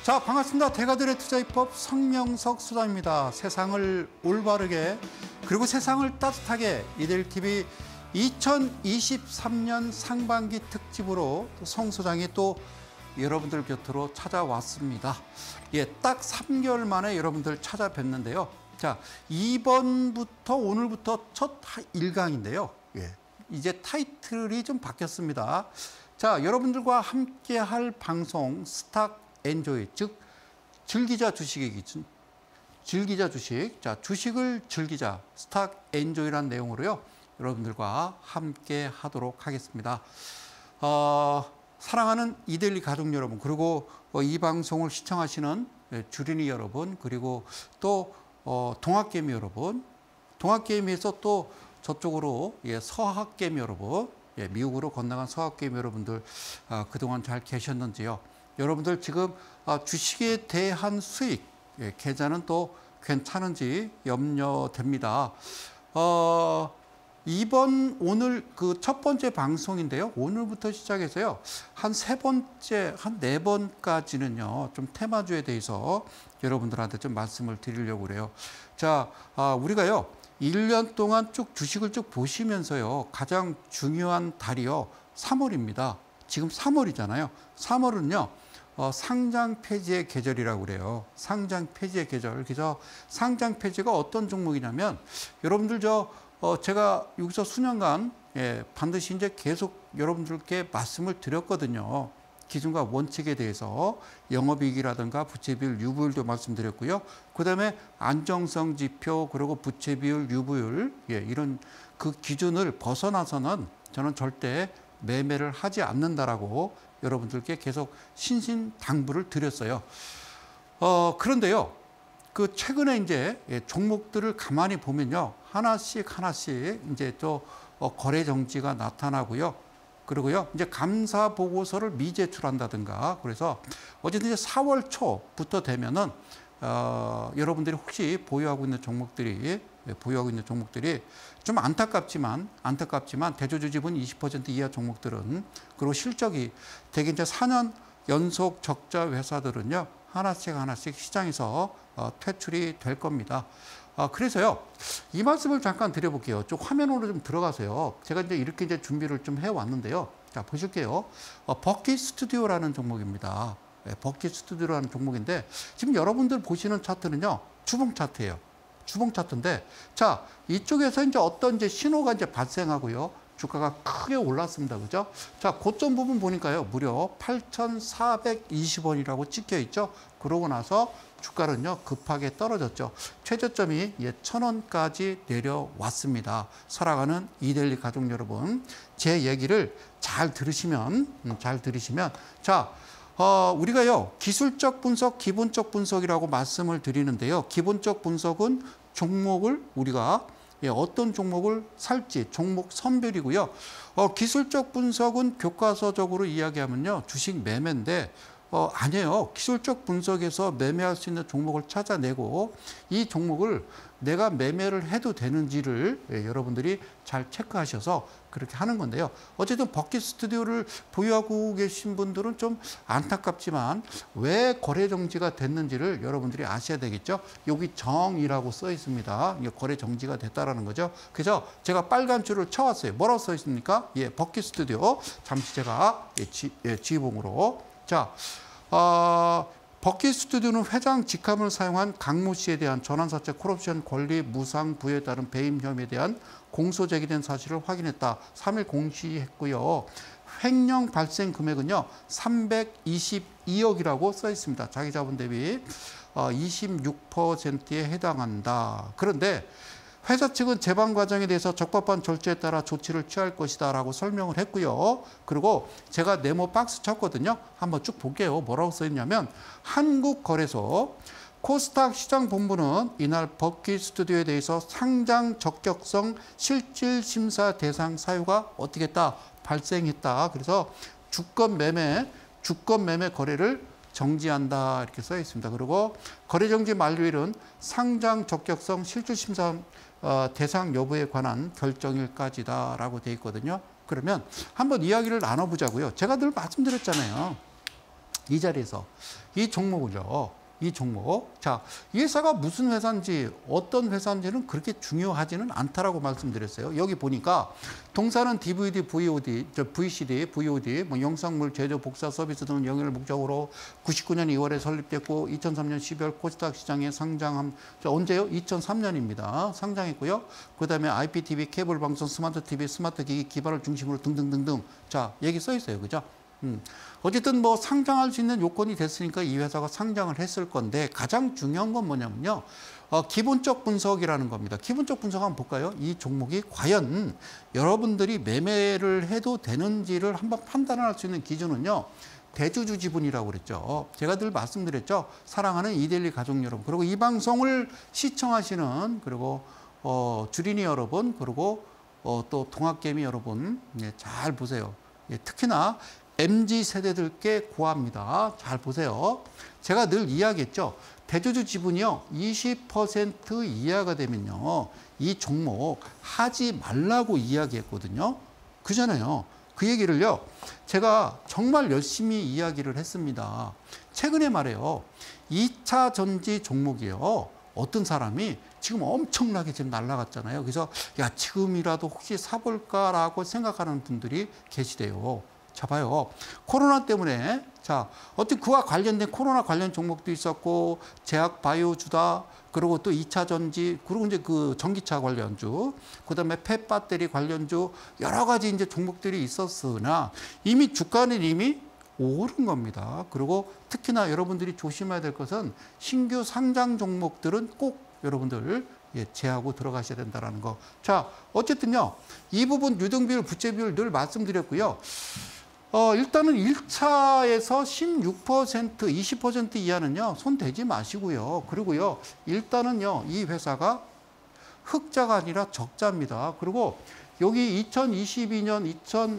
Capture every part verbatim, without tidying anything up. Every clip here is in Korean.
자, 반갑습니다. 대가들의 투자입법 성명석 소장입니다. 세상을 올바르게 그리고 세상을 따뜻하게 이데일티비 이천이십삼 년 상반기 특집으로 성 소장이 또 여러분들 곁으로 찾아왔습니다. 예, 딱 삼 개월 만에 여러분들 찾아뵙는데요. 자, 이번부터 오늘부터 첫 일 강인데요. 예, 이제 타이틀이 좀 바뀌었습니다. 자, 여러분들과 함께 할 방송 스탁 엔조이, 즉 즐기자 주식의 기준, 즐기자 주식, 자 주식을 즐기자 스탁 엔조이라는 내용으로요 여러분들과 함께 하도록 하겠습니다. 어, 사랑하는 이데일리 가족 여러분, 그리고 어, 이 방송을 시청하시는 주린이 여러분, 그리고 또 어, 동학개미 여러분, 동학개미에서 또 저쪽으로 예, 서학개미 여러분, 예, 미국으로 건너간 서학개미 여러분들 어, 그동안 잘 계셨는지요? 여러분들 지금 주식에 대한 수익, 예, 계좌는 또 괜찮은지 염려됩니다. 어, 이번 오늘 그 첫 번째 방송인데요. 오늘부터 시작해서요. 한 세 번째, 한 네 번까지는요. 좀 테마주에 대해서 여러분들한테 좀 말씀을 드리려고 그래요. 자, 아, 우리가요. 일 년 동안 쭉 주식을 쭉 보시면서요. 가장 중요한 달이요. 삼월입니다. 지금 삼월이잖아요. 삼월은요. 어, 상장 폐지의 계절이라고 그래요. 상장 폐지의 계절. 그래서 상장 폐지가 어떤 종목이냐면 여러분들 저 어, 제가 여기서 수년간 예, 반드시 이제 계속 여러분들께 말씀을 드렸거든요. 기준과 원칙에 대해서 영업이익이라든가 부채비율, 유보율도 말씀드렸고요. 그다음에 안정성 지표, 그리고 부채비율, 유보율 예, 이런 그 기준을 벗어나서는 저는 절대 매매를 하지 않는다라고 여러분들께 계속 신신당부를 드렸어요. 어, 그런데요, 그 최근에 이제 종목들을 가만히 보면요, 하나씩 하나씩 이제 또 거래 정지가 나타나고요. 그리고요, 이제 감사 보고서를 미제출한다든가, 그래서 어쨌든 이제 사월 초부터 되면은 어, 여러분들이 혹시 보유하고 있는 종목들이 보유하고 있는 종목들이 좀 안타깝지만 안타깝지만 대주주 지분 이십 퍼센트 이하 종목들은, 그리고 실적이 대개 이제 사 년 연속 적자 회사들은요 하나씩 하나씩 시장에서 어, 퇴출이 될 겁니다. 아, 그래서요 이 말씀을 잠깐 드려볼게요. 좀 화면으로 좀 들어가세요. 제가 이제 이렇게 이제 준비를 좀 해왔는데요. 자, 보실게요. 어, 버킷 스튜디오라는 종목입니다. 네, 버킷 스튜디오라는 종목인데 지금 여러분들 보시는 차트는요 주봉 차트예요. 주봉 차트인데, 자, 이쪽에서 이제 어떤 이제 신호가 이제 발생하고요. 주가가 크게 올랐습니다. 그죠? 자, 고점 부분 보니까요. 무려 팔천사백이십 원이라고 찍혀 있죠. 그러고 나서 주가는요, 급하게 떨어졌죠. 최저점이 예, 천 원까지 내려왔습니다. 살아가는 이데일리 가족 여러분, 제 얘기를 잘 들으시면, 음, 잘 들으시면, 자, 어, 우리가요, 기술적 분석, 기본적 분석이라고 말씀을 드리는데요. 기본적 분석은 종목을 우리가 예, 어떤 종목을 살지, 종목 선별이고요. 어, 기술적 분석은 교과서적으로 이야기하면요, 주식 매매인데, 어, 아니에요. 기술적 분석에서 매매할 수 있는 종목을 찾아내고 이 종목을 내가 매매를 해도 되는지를 예, 여러분들이 잘 체크하셔서 그렇게 하는 건데요. 어쨌든 버킷 스튜디오를 보유하고 계신 분들은 좀 안타깝지만 왜 거래 정지가 됐는지를 여러분들이 아셔야 되겠죠. 여기 정이라고 써 있습니다. 이게 거래 정지가 됐다라는 거죠. 그래서 제가 빨간 줄을 쳐왔어요. 뭐라고 써 있습니까? 예, 버킷 스튜디오. 잠시 제가 예, 지, 예, 지봉으로. 자, 어, 버킷 스튜디오는 회장 직함을 사용한 강모 씨에 대한 전환사채 콜옵션 권리 무상 부여에 따른 배임 혐의에 대한 공소 제기된 사실을 확인했다. 삼 일 공시했고요. 횡령 발생 금액은요 삼백이십이억이라고 써 있습니다. 자기 자본 대비 어, 이십육 퍼센트에 해당한다. 그런데 회사 측은 재반 과정에 대해서 적법한 절차에 따라 조치를 취할 것이다 라고 설명을 했고요. 그리고 제가 네모 박스 쳤거든요. 한번 쭉 볼게요. 뭐라고 써 있냐면 한국거래소 코스닥 시장본부는 이날 버킷 스튜디오에 대해서 상장 적격성 실질심사 대상 사유가 어떻게 했다? 발생했다. 그래서 주권 매매, 주권 매매 거래를 정지한다 이렇게 써 있습니다. 그리고 거래 정지 만료일은 상장 적격성 실질심사 어, 대상 여부에 관한 결정일까지다라고 돼 있거든요. 그러면 한번 이야기를 나눠보자고요. 제가 늘 말씀드렸잖아요. 이 자리에서 이 종목을요. 이 종목. 자, 이 회사가 무슨 회사인지 어떤 회사인지는 그렇게 중요하지는 않다라고 말씀드렸어요. 여기 보니까 동사는 디브이디, 브이오디, 저 브이씨디, 브이오디, 뭐 영상물 제조, 복사, 서비스 등 영역을 목적으로 구십구 년 이월에 설립됐고 이천삼 년 십이월 코스닥 시장에 상장한 자, 언제요? 이천삼 년입니다. 상장했고요. 그다음에 아이피티비, 케이블 방송, 스마트 티비, 스마트 기기 기반을 중심으로 등등등등. 자, 얘기 써 있어요. 그죠? 음. 어쨌든 뭐 상장할 수 있는 요건이 됐으니까 이 회사가 상장을 했을 건데 가장 중요한 건 뭐냐면요. 어, 기본적 분석이라는 겁니다. 기본적 분석 한번 볼까요? 이 종목이 과연 여러분들이 매매를 해도 되는지를 한번 판단할 수 있는 기준은요. 대주주 지분이라고 그랬죠. 제가 늘 말씀드렸죠. 사랑하는 이데일리 가족 여러분. 그리고 이 방송을 시청하시는 그리고 어, 주린이 여러분 그리고 어, 또 동학개미 여러분 예, 잘 보세요. 예, 특히나 엠지 세대들께 고합니다. 잘 보세요. 제가 늘 이야기했죠. 대주주 지분이요. 이십 퍼센트 이하가 되면요. 이 종목 하지 말라고 이야기했거든요. 그잖아요. 그 얘기를요. 제가 정말 열심히 이야기를 했습니다. 최근에 말해요. 이 차 전지 종목이에요. 어떤 사람이 지금 엄청나게 지금 날아갔잖아요. 그래서 야 지금이라도 혹시 사볼까라고 생각하는 분들이 계시대요. 자 봐요. 코로나 때문에 자 어쨌든 그와 관련된 코로나 관련 종목도 있었고 제약 바이오주다 그리고 또 이 차 전지 그리고 이제 그 전기차 관련주 그다음에 펫 배터리 관련주 여러 가지 이제 종목들이 있었으나 이미 주가는 이미 오른 겁니다. 그리고 특히나 여러분들이 조심해야 될 것은 신규 상장 종목들은 꼭 여러분들 예, 제하고 들어가셔야 된다는 거. 자 어쨌든요. 이 부분 유동비율, 부채비율 늘 말씀드렸고요. 어, 일단은 일 차에서 십육 퍼센트, 이십 퍼센트 이하는요, 손 대지 마시고요. 그리고요, 일단은요, 이 회사가 흑자가 아니라 적자입니다. 그리고 여기 이천이십이 년,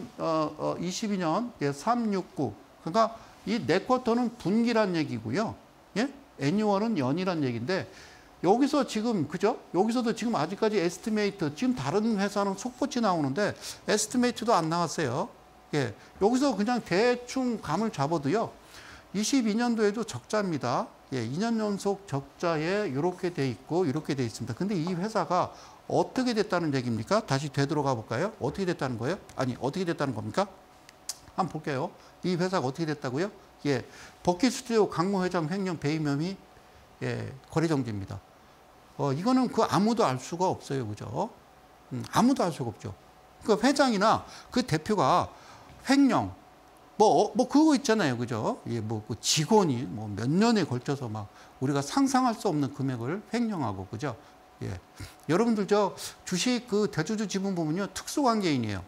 이천이십이 년 예, 삼백육십구. 그러니까 이 네 쿼터는 분기란 얘기고요. 예? 애니얼은 연이란 얘기인데, 여기서 지금, 그죠? 여기서도 지금 아직까지 에스티메이트, 지금 다른 회사는 속보치 나오는데, 에스티메이트도 안 나왔어요. 예, 여기서 그냥 대충 감을 잡아도요. 이십이 년도에도 적자입니다. 예, 이 년 연속 적자에 이렇게 돼 있고 이렇게 돼 있습니다. 근데 이 회사가 어떻게 됐다는 얘기입니까? 다시 되돌아가 볼까요? 어떻게 됐다는 거예요? 아니, 어떻게 됐다는 겁니까? 한번 볼게요. 이 회사가 어떻게 됐다고요? 예, 버킷 스튜디오 강모 회장 횡령 배임 혐의 예, 거래 정지입니다. 어, 이거는 그 아무도 알 수가 없어요. 그죠? 음, 아무도 알 수가 없죠. 그 회장이나 그 대표가 횡령, 뭐, 뭐, 그거 있잖아요. 그죠? 예, 뭐, 그 직원이 뭐 몇 년에 걸쳐서 막 우리가 상상할 수 없는 금액을 횡령하고, 그죠? 예. 여러분들 저 주식 그 대주주 지분 보면요. 특수관계인이에요.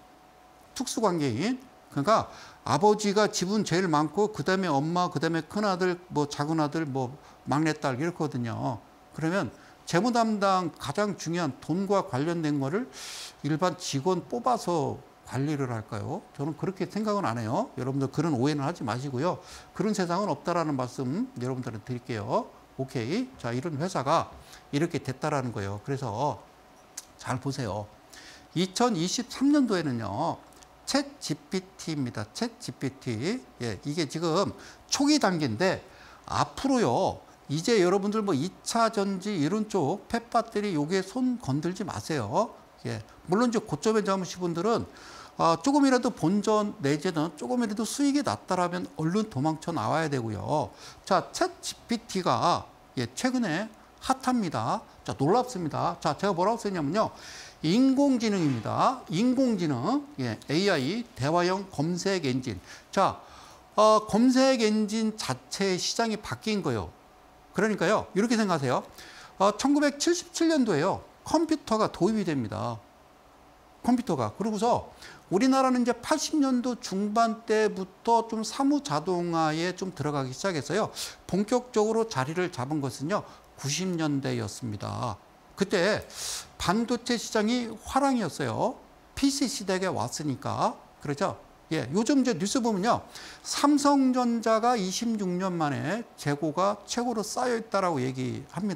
특수관계인. 그러니까 아버지가 지분 제일 많고, 그 다음에 엄마, 그 다음에 큰아들, 뭐 작은아들, 뭐 막내딸 이렇거든요. 그러면 재무 담당 가장 중요한 돈과 관련된 거를 일반 직원 뽑아서 관리를 할까요? 저는 그렇게 생각은 안 해요. 여러분들 그런 오해는 하지 마시고요. 그런 세상은 없다라는 말씀 여러분들한테 드릴게요. 오케이. 자, 이런 회사가 이렇게 됐다라는 거예요. 그래서 잘 보세요. 이천이십삼 년도에는요. 챗 지피티입니다. 챗 지피티. 예, 이게 지금 초기 단계인데 앞으로요. 이제 여러분들 뭐 이 차 전지 이런 쪽 펫 배터리 요게 손 건들지 마세요. 예, 물론 이제 고점에 잡으신 분들은 어, 조금이라도 본전 내지는 조금이라도 수익이 났다라면 얼른 도망쳐 나와야 되고요. 자, 챗 지피티가 예, 최근에 핫합니다. 자, 놀랍습니다. 자, 제가 뭐라고 썼냐면요. 인공지능입니다. 인공지능, 예, 에이아이, 대화형 검색 엔진. 자, 어, 검색 엔진 자체의 시장이 바뀐 거예요. 그러니까요, 이렇게 생각하세요. 어, 천구백칠십칠 년도에요. 컴퓨터가 도입이 됩니다. 컴퓨터가. 그러고서 우리나라는 이제 팔십 년도 중반 때부터 좀 사무 자동화에 좀 들어가기 시작했어요. 본격적으로 자리를 잡은 것은요, 구십 년대였습니다. 그때 반도체 시장이 화랑이었어요. 피씨 시대에 왔으니까. 그렇죠? 예, 요즘 이제 뉴스 보면요. 삼성전자가 이십육 년 만에 재고가 최고로 쌓여 있다라고 얘기합니다.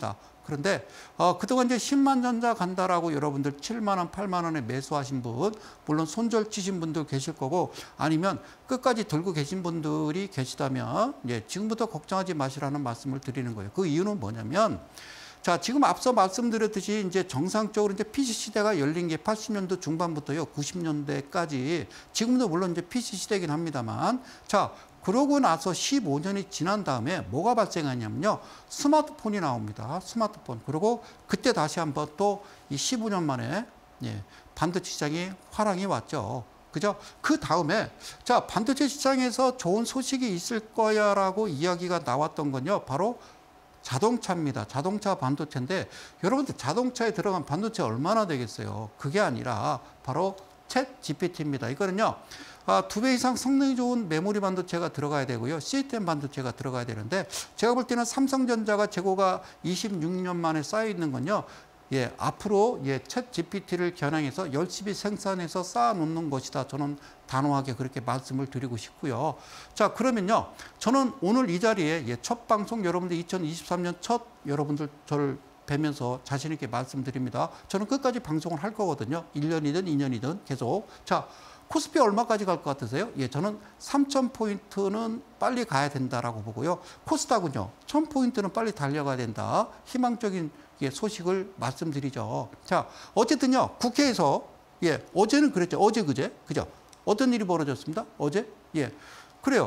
그런데 어, 그동안 이제 십만 전자 간다라고 여러분들 칠만 원, 팔만 원에 매수하신 분, 물론 손절 치신 분도 계실 거고, 아니면 끝까지 들고 계신 분들이 계시다면 예, 지금부터 걱정하지 마시라는 말씀을 드리는 거예요. 그 이유는 뭐냐면, 자, 지금 앞서 말씀드렸듯이 이제 정상적으로 이제 피씨 시대가 열린 게 팔십 년도 중반부터요, 구십 년대까지, 지금도 물론 이제 피씨 시대긴 합니다만, 자, 그러고 나서 십오 년이 지난 다음에 뭐가 발생하냐면요, 스마트폰이 나옵니다. 스마트폰. 그리고 그때 다시 한번 또 이 십오 년 만에 예, 반도체 시장이 화랑이 왔죠. 그죠? 그 다음에 자, 반도체 시장에서 좋은 소식이 있을 거야라고 이야기가 나왔던 건요, 바로 자동차입니다. 자동차 반도체인데, 여러분들 자동차에 들어간 반도체 얼마나 되겠어요? 그게 아니라 바로 챗 지피티입니다. 이거는요, 아, 두 배 이상 성능이 좋은 메모리 반도체가 들어가야 되고요, 시스템 반도체가 들어가야 되는데, 제가 볼 때는 삼성전자가 재고가 이십육 년 만에 쌓여 있는 건요, 예, 앞으로 예, 챗 지피티를 겨냥해서 열심히 생산해서 쌓아 놓는 것이다. 저는 단호하게 그렇게 말씀을 드리고 싶고요. 자, 그러면요, 저는 오늘 이 자리에 예, 첫 방송, 여러분들 이천이십삼 년 첫 여러분들 저를 뵈면서 자신 있게 말씀드립니다. 저는 끝까지 방송을 할 거거든요. 일 년이든 이 년이든 계속. 자, 코스피 얼마까지 갈 것 같으세요? 예, 저는 삼천 포인트는 빨리 가야 된다라고 보고요. 코스닥은요, 천 포인트는 빨리 달려가야 된다. 희망적인 예, 소식을 말씀드리죠. 자, 어쨌든요, 국회에서 예, 어제는 그랬죠. 어제 그제 그죠? 어떤 일이 벌어졌습니다. 어제 예, 그래요.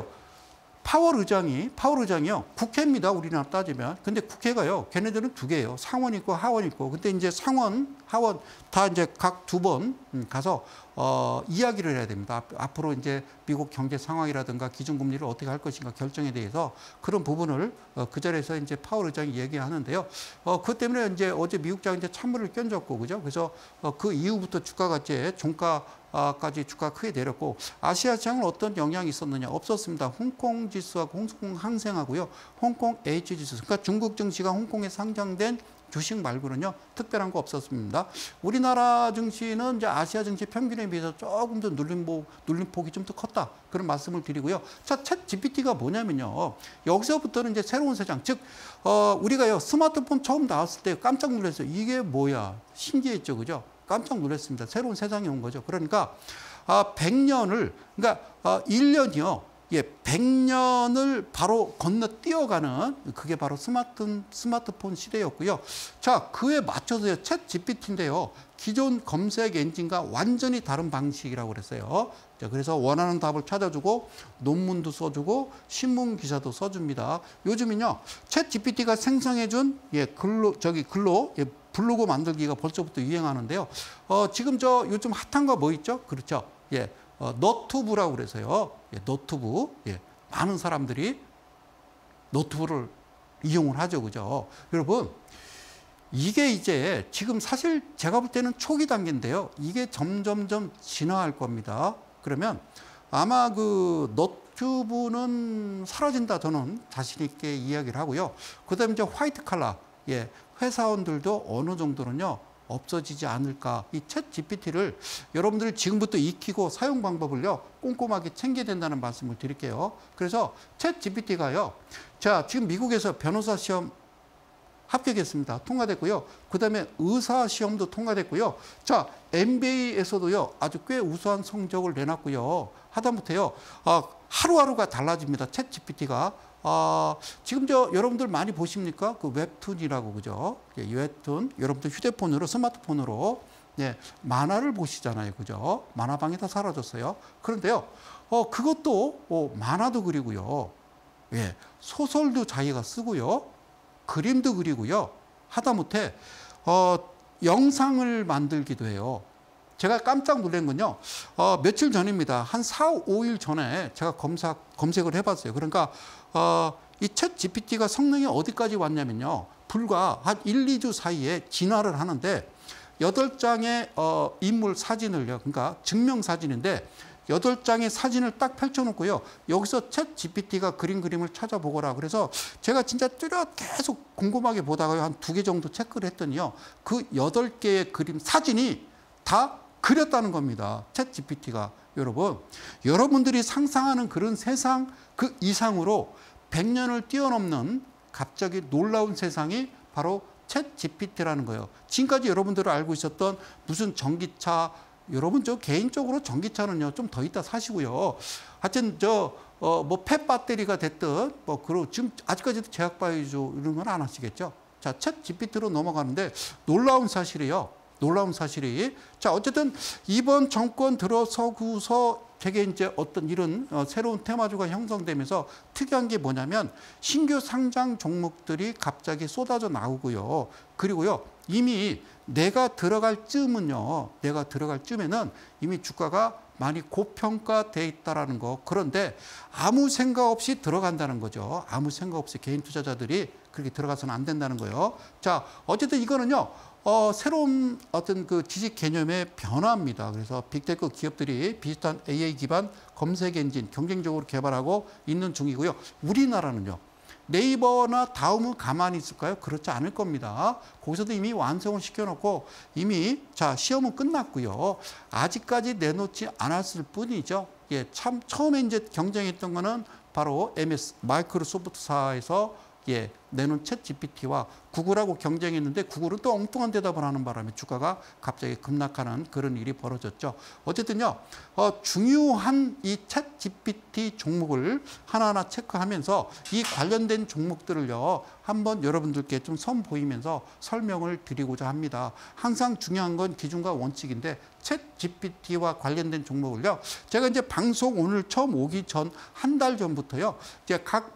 파월 의장이 파월 의장이요, 국회입니다. 우리나라 따지면. 근데 국회가요, 걔네들은 두 개예요. 상원 있고 하원 있고. 근데 이제 상원, 하원 다 이제 각 두 번 가서 어, 이야기를 해야 됩니다. 앞으로 이제 미국 경제 상황이라든가 기준금리를 어떻게 할 것인가 결정에 대해서 그런 부분을 어, 그 자리에서 이제 파월 의장이 얘기하는데요. 어, 그것 때문에 이제 어제 미국장 이제 찬물을 끼얹었고, 그죠? 그래서 어, 그 이후부터 주가가 이제 종가 까지 주가 크게 내렸고, 아시아 시장은 어떤 영향이 있었느냐? 없었습니다. 홍콩 지수하고 홍콩 항생하고요, 홍콩 H 지수, 그러니까 중국 증시가 홍콩에 상장된 주식 말고는요, 특별한 거 없었습니다. 우리나라 증시는 이제 아시아 증시 평균에 비해서 조금 더 눌림폭, 눌림폭이 좀 더 컸다. 그런 말씀을 드리고요. 자, 챗 지피티가 뭐냐면요, 여기서부터는 이제 새로운 세상, 즉, 어, 우리가요, 스마트폰 처음 나왔을 때 깜짝 놀랐어요. 이게 뭐야? 신기했죠, 그죠? 깜짝 놀랐습니다. 새로운 세상이 온 거죠. 그러니까 아, 백 년을, 그러니까 아, 일 년이요, 예, 백 년을 바로 건너뛰어가는, 그게 바로 스마트, 스마트폰 시대였고요. 자, 그에 맞춰서요, 챗 지피티인데요, 기존 검색 엔진과 완전히 다른 방식이라고 그랬어요. 자, 그래서 원하는 답을 찾아주고, 논문도 써주고, 신문 기사도 써줍니다. 요즘은요, 챗 지피티가 생성해준 예, 글로, 저기 글로, 예, 블로그 만들기가 벌써부터 유행하는데요. 어, 지금 저 요즘 핫한 거 뭐 있죠? 그렇죠. 예, 어, 너튜브라고 그래서요. 예, 너튜브. 예, 많은 사람들이 너튜브를 이용을 하죠, 그죠? 여러분, 이게 이제 지금 사실 제가 볼 때는 초기 단계인데요. 이게 점점점 진화할 겁니다. 그러면 아마 그 너튜브는 사라진다, 저는 자신 있게 이야기를 하고요. 그다음에 이제 화이트 칼라, 예, 회사원들도 어느 정도는요, 없어지지 않을까. 이 챗 지피티를 여러분들 지금부터 익히고 사용 방법을요, 꼼꼼하게 챙겨야 된다는 말씀을 드릴게요. 그래서 챗 지피티가요, 자, 지금 미국에서 변호사 시험 합격했습니다. 통과됐고요. 그 다음에 의사 시험도 통과됐고요. 자, 엠비에이에서도요, 아주 꽤 우수한 성적을 내놨고요. 하다못해요, 아, 하루하루가 달라집니다. 챗 지피티가. 아, 지금 저 여러분들 많이 보십니까? 그 웹툰이라고, 그죠? 예, 웹툰. 여러분들 휴대폰으로, 스마트폰으로 예, 만화를 보시잖아요, 그죠? 만화방이 다 사라졌어요. 그런데요, 어, 그것도 어, 만화도 그리고요, 예, 소설도 자기가 쓰고요, 그림도 그리고요, 하다못해 어, 영상을 만들기도 해요. 제가 깜짝 놀란 건요, 어, 며칠 전입니다. 한 사, 오 일 전에 제가 검사, 검색을 해봤어요. 그러니까 어, 이 챗 지피티가 성능이 어디까지 왔냐면요, 불과 한 일, 이 주 사이에 진화를 하는데, 여덟 장의 어, 인물 사진을요, 그러니까 증명사진인데 여덟 장의 사진을 딱 펼쳐놓고요, 여기서 챗 지피티가 그린 그림을 찾아보거라. 그래서 제가 진짜 뚜렷 계속 궁금하게 보다가 한 두 개 정도 체크를 했더니요, 그 여덟 개의 그림 사진이 다 그렸다는 겁니다. 챗 지피티가. 여러분, 여러분들이 상상하는 그런 세상 그 이상으로 백 년을 뛰어넘는 갑자기 놀라운 세상이 바로 챗 지피티라는 거예요. 지금까지 여러분들이 알고 있었던 무슨 전기차, 여러분 저 개인적으로 전기차는요 좀 더 이따 사시고요. 하여튼 저 어 뭐 펫 배터리가 됐든 뭐 그리고 지금 아직까지도 제약 바이오 이런 건 안 하시겠죠. 자, 챗 지피티로 넘어가는데 놀라운 사실이에요. 놀라운 사실이. 자, 어쨌든 이번 정권 들어서고서 되게 이제 어떤 이런 어, 새로운 테마주가 형성되면서 특이한 게 뭐냐면 신규 상장 종목들이 갑자기 쏟아져 나오고요. 그리고요, 이미 내가 들어갈 쯤은요, 내가 들어갈 쯤에는 이미 주가가 많이 고평가돼 있다라는 거. 그런데 아무 생각 없이 들어간다는 거죠. 아무 생각 없이 개인 투자자들이 그렇게 들어가서는 안 된다는 거예요. 자, 어쨌든 이거는요, 어, 새로운 어떤 그 지식 개념의 변화입니다. 그래서 빅테크 기업들이 비슷한 에이아이 기반 검색 엔진 경쟁적으로 개발하고 있는 중이고요. 우리나라는요, 네이버나 다음은 가만히 있을까요? 그렇지 않을 겁니다. 거기서도 이미 완성을 시켜놓고 이미 자 시험은 끝났고요. 아직까지 내놓지 않았을 뿐이죠. 예, 참 처음에 이제 경쟁했던 거는 바로 엠에스 마이크로소프트사에서 예, 내놓은 챗 지피티와 구글하고 경쟁했는데 구글은 또 엉뚱한 대답을 하는 바람에 주가가 갑자기 급락하는 그런 일이 벌어졌죠. 어쨌든요, 어, 중요한 이 챗 지피티 종목을 하나하나 체크하면서 이 관련된 종목들을요, 한번 여러분들께 좀 선보이면서 설명을 드리고자 합니다. 항상 중요한 건 기준과 원칙인데 챗 지피티와 관련된 종목을요, 제가 이제 방송 오늘 처음 오기 전 한 달 전부터요, 이제 각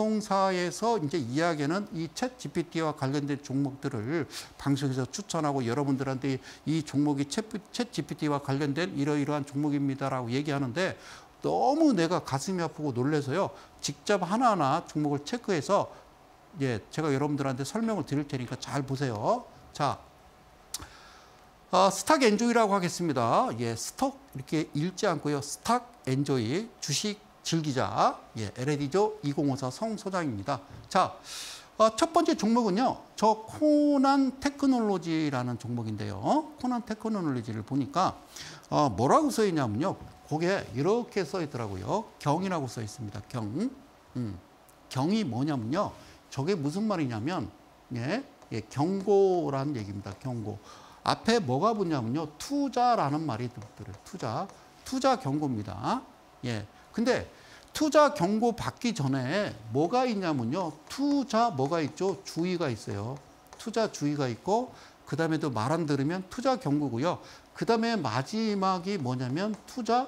방송사에서 이제 이야기하는 이 챗 지피티와 관련된 종목들을 방송에서 추천하고 여러분들한테 이 종목이 챗 지피티와 관련된 이러이러한 종목입니다라고 얘기하는데 너무 내가 가슴이 아프고 놀라서요, 직접 하나하나 종목을 체크해서 예, 제가 여러분들한테 설명을 드릴 테니까 잘 보세요. 자, 어, 스탁 엔조이라고 하겠습니다. 예, 스톡 이렇게 읽지 않고요. 스탁 엔조이 주식 즐기자. 예, 엘에디조 이공오사 성 소장입니다. 자, 어, 첫 번째 종목은요, 저 코난 테크놀로지라는 종목인데요. 코난 테크놀로지를 보니까 어, 뭐라고 써 있냐면요, 거기에 이렇게 써 있더라고요. 경이라고 써 있습니다. 경. 음, 경이 뭐냐면요, 저게 무슨 말이냐면 예, 예, 경고라는 얘기입니다. 경고. 앞에 뭐가 붙냐면요, 투자라는 말이 들어요. 투자. 투자 경고입니다. 예. 근데 투자 경고 받기 전에 뭐가 있냐면요, 투자 뭐가 있죠? 주의가 있어요. 투자 주의가 있고, 그 다음에도 말 안 들으면 투자 경고고요. 그 다음에 마지막이 뭐냐면 투자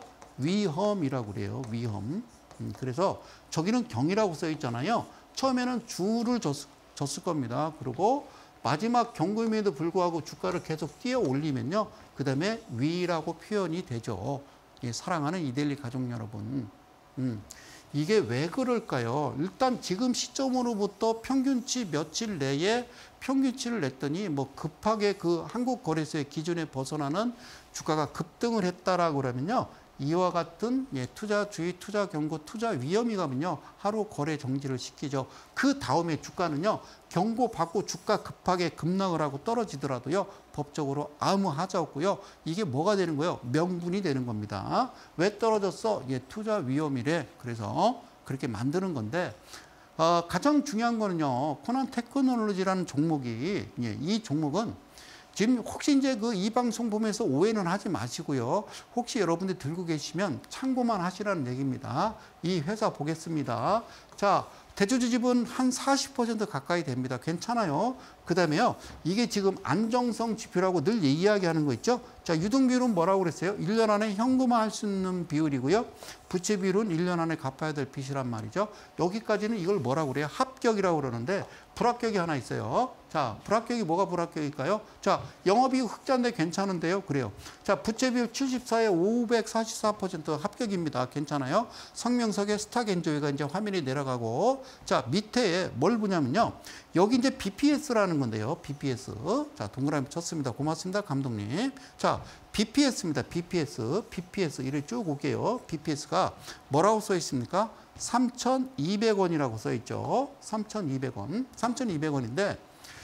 위험이라고 그래요. 위험. 음, 그래서 저기는 경이라고 써 있잖아요. 처음에는 주를 줬을, 줬을 겁니다. 그리고 마지막 경고임에도 불구하고 주가를 계속 뛰어 올리면요, 그 다음에 위라고 표현이 되죠. 예, 사랑하는 이데일리 가족 여러분. 음, 이게 왜 그럴까요? 일단 지금 시점으로부터 평균치 며칠 내에 평균치를 냈더니 뭐 급하게 그 한국거래소의 기준에 벗어나는 주가가 급등을 했다라고 그러면요, 이와 같은 예, 투자 주의, 투자 경고, 투자 위험이 가면요, 하루 거래 정지를 시키죠. 그 다음에 주가는요, 경고 받고 주가 급하게 급락을 하고 떨어지더라도요, 법적으로 아무 하자 없고요. 이게 뭐가 되는 거예요? 명분이 되는 겁니다. 왜 떨어졌어? 예, 투자 위험이래. 그래서 그렇게 만드는 건데, 어, 가장 중요한 거는요, 코난 테크놀로지라는 종목이, 예, 이 종목은 지금 혹시 이제 그 이 방송 보면서 오해는 하지 마시고요. 혹시 여러분들 들고 계시면 참고만 하시라는 얘기입니다. 이 회사 보겠습니다. 자, 대주주 지분 한 사십 퍼센트 가까이 됩니다. 괜찮아요. 그 다음에요, 이게 지금 안정성 지표라고 늘 이야기하는 거 있죠. 자, 유동비율은 뭐라고 그랬어요? 일 년 안에 현금화할 수 있는 비율이고요. 부채 비율은 일 년 안에 갚아야 될 빚이란 말이죠. 여기까지는 이걸 뭐라고 그래요? 합격이라고 그러는데 불합격이 하나 있어요. 자, 불합격이 뭐가 불합격일까요? 자, 영업이익 흑자인데 괜찮은데요? 그래요. 자, 부채 비율 칠십사에 오백사십사 퍼센트 합격입니다. 괜찮아요. 성명석에 스탁 엔조이가 이제 화면이 내려가고, 자, 밑에 뭘 보냐면요, 여기 이제 비피에스라는 건데요. 비피에스. 자, 동그라미 쳤습니다. 고맙습니다, 감독님. 자, 비피에스입니다. 비피에스. 비피에스. 이렇게 쭉 올게요. 비피에스가 뭐라고 써 있습니까? 삼천이백 원이라고 써 있죠. 삼천이백 원. 삼천이백 원인데,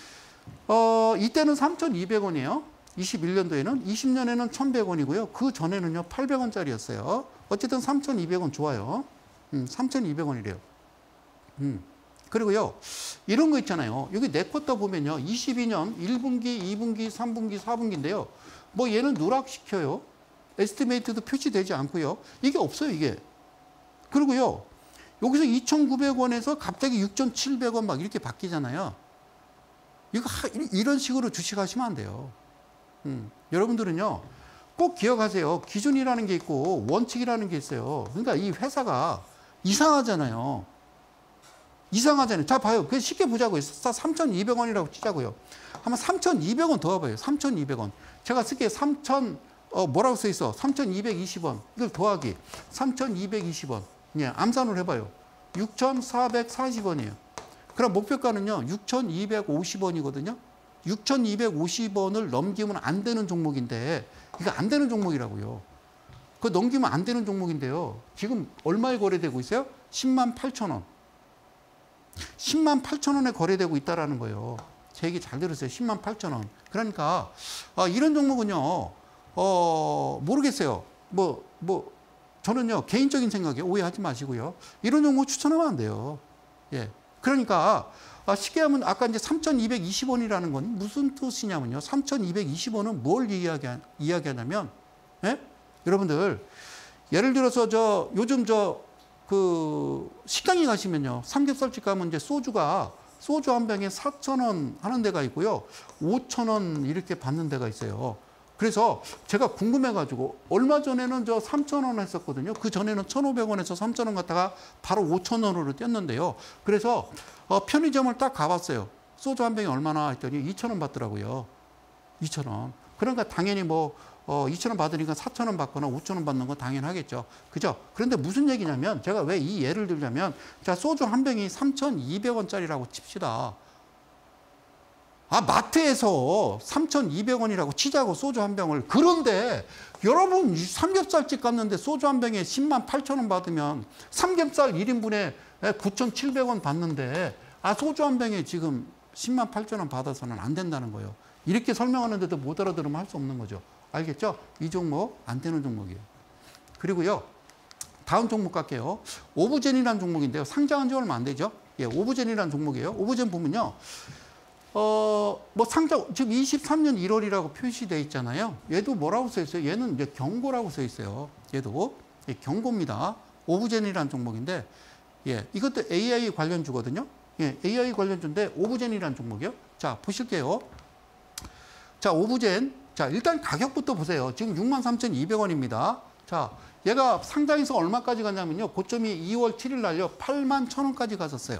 어, 이때는 삼천이백 원이에요. 이십일 년도에는. 이십 년에는 천백 원이고요. 그 전에는요, 팔백 원짜리였어요. 어쨌든 삼천이백 원 좋아요. 음, 삼천이백 원이래요. 음. 그리고요, 이런 거 있잖아요. 여기 내 쿼터 보면요. 이십이 년 일 분기, 이 분기, 삼 분기, 사 분기인데요. 뭐 얘는 누락시켜요. 에스티메이트도 표시되지 않고요. 이게 없어요, 이게. 그리고요, 여기서 이천구백 원에서 갑자기 육천칠백 원 막 이렇게 바뀌잖아요. 이거 하, 이런 식으로 주식하시면 안 돼요. 음, 여러분들은요, 꼭 기억하세요. 기준이라는 게 있고 원칙이라는 게 있어요. 그러니까 이 회사가 이상하잖아요. 이상하잖아요. 자, 봐요. 그냥 쉽게 보자고요. 삼천이백 원이라고 치자고요. 한번 삼천이백 원 더해봐요. 삼천이백 원. 제가 쓸게요. 삼천, 어, 뭐라고 써 있어? 삼천이백이십 원. 이걸 더하기. 삼천이백이십 원. 예, 암산을 해봐요. 육천사백사십 원이에요. 그럼 목표가는요, 육천이백오십 원이거든요. 육천이백오십 원을 넘기면 안 되는 종목인데, 이거 안 되는 종목이라고요. 그거 넘기면 안 되는 종목인데요. 지금 얼마에 거래되고 있어요? 십만 팔천 원. 십만 팔천 원에 거래되고 있다라는 거예요. 제 얘기 잘 들으세요. 십만 팔천 원. 그러니까, 아, 이런 종목은요, 어, 모르겠어요. 뭐, 뭐, 저는요, 개인적인 생각에 오해하지 마시고요. 이런 종목 추천하면 안 돼요. 예. 그러니까, 아, 쉽게 하면 아까 이제 삼천이백이십 원이라는 건 무슨 뜻이냐면요. 삼천이백이십 원은 뭘 이야기, 이야기하냐면, 예? 여러분들, 예를 들어서 저, 요즘 저, 그, 식당에 가시면요. 삼겹살집 가면 이제 소주가, 소주 한 병에 사천 원 하는 데가 있고요. 오천 원 이렇게 받는 데가 있어요. 그래서 제가 궁금해가지고 얼마 전에는 저 삼천 원 했었거든요. 그 전에는 천오백 원에서 삼천 원 갔다가 바로 오천 원으로 뛰었는데요. 그래서 어, 편의점을 딱 가봤어요. 소주 한 병이 얼마나 했더니 이천 원 받더라고요. 이천 원. 그러니까 당연히 뭐 어, 이천 원 받으니까 사천 원 받거나 오천 원 받는 건 당연하겠죠. 그죠? 그런데 무슨 얘기냐면 제가 왜 이 예를 들자면 자, 소주 한 병이 삼천이백 원짜리라고 칩시다. 아, 마트에서 삼천이백 원이라고 치자고 소주 한 병을. 그런데 여러분 삼겹살집 갔는데 소주 한 병에 십만 팔천 원 받으면 삼겹살 일 인분에 구천칠백 원 받는데 아, 소주 한 병에 지금 십만 팔천 원 받아서는 안 된다는 거예요. 이렇게 설명하는데도 못 알아들으면 할 수 없는 거죠. 알겠죠? 이 종목 안 되는 종목이에요. 그리고요, 다음 종목 갈게요. 오브젠이라는 종목인데요. 상장한 지 얼마 안 되죠? 예, 오브젠이라는 종목이에요. 오브젠 보면요. 어, 뭐 상장, 지금 이십삼 년 일 월이라고 표시되어 있잖아요. 얘도 뭐라고 써 있어요? 얘는 이제 경고라고 써 있어요. 얘도. 예, 경고입니다. 오브젠이라는 종목인데, 예, 이것도 에이아이 관련주거든요. 예, 에이아이 관련주인데 오브젠이라는 종목이요. 자, 보실게요. 자, 오브젠. 자, 일단 가격부터 보세요. 지금 육만 삼천이백 원입니다. 자, 얘가 상장에서 얼마까지 갔냐면요. 고점이 이 월 칠 일 날요. 팔만 천 원까지 갔었어요.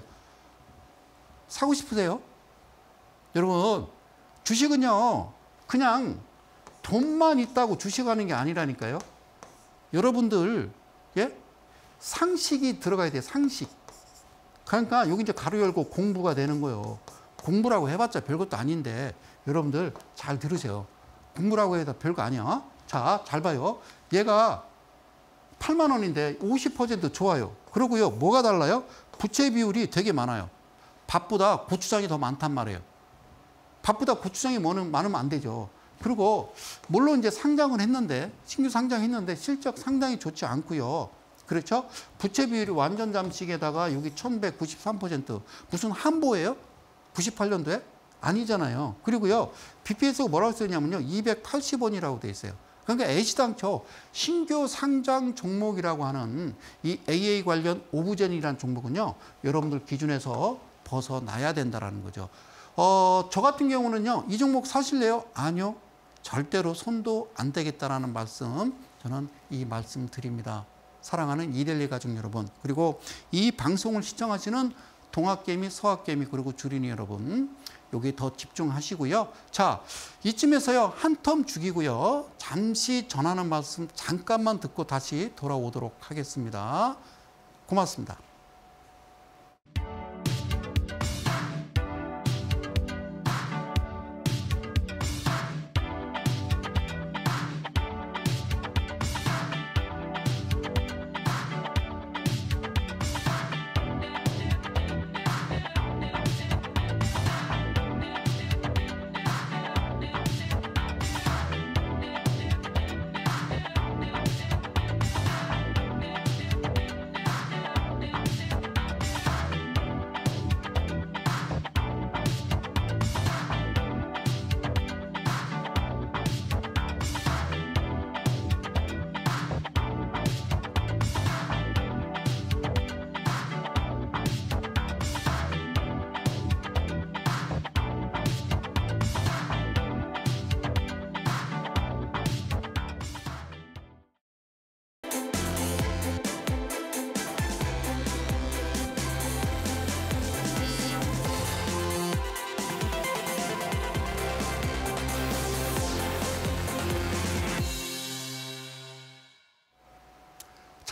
사고 싶으세요? 여러분, 주식은요, 그냥 돈만 있다고 주식하는 게 아니라니까요. 여러분들, 예? 상식이 들어가야 돼요, 상식. 그러니까 여기 이제 가로 열고 공부가 되는 거예요. 공부라고 해봤자 별것도 아닌데, 여러분들 잘 들으세요. 공부라고 해도 별거 아니야. 자, 잘 봐요. 얘가 팔만 원인데 오십 퍼센트 좋아요. 그러고요, 뭐가 달라요? 부채 비율이 되게 많아요. 밥보다 고추장이 더 많단 말이에요. 밥보다 고추장이 많으면 안 되죠. 그리고 물론 이제 상장을 했는데 신규 상장했는데 실적 상당히 좋지 않고요. 그렇죠? 부채 비율이 완전 잠식에다가 여기 천백구십삼 퍼센트 무슨 한보예요? 구십팔 년도에? 아니잖아요. 그리고요, 비피에스가 뭐라고 쓰냐면요, 이백팔십 원이라고 돼 있어요. 그러니까 애시당초 신규 상장 종목이라고 하는 이 에이아이 관련 오브젠이라는 종목은요, 여러분들 기준에서 벗어나야 된다라는 거죠. 어, 저 같은 경우는요, 이 종목 사실래요? 아니요. 절대로 손도 안 대겠다라는 말씀, 저는 이 말씀 드립니다. 사랑하는 이데일리 가족 여러분, 그리고 이 방송을 시청하시는 동학개미, 서학개미, 그리고 주린이 여러분, 여기 더 집중하시고요. 자, 이쯤에서요, 한 텀 죽이고요. 잠시 전하는 말씀 잠깐만 듣고 다시 돌아오도록 하겠습니다. 고맙습니다.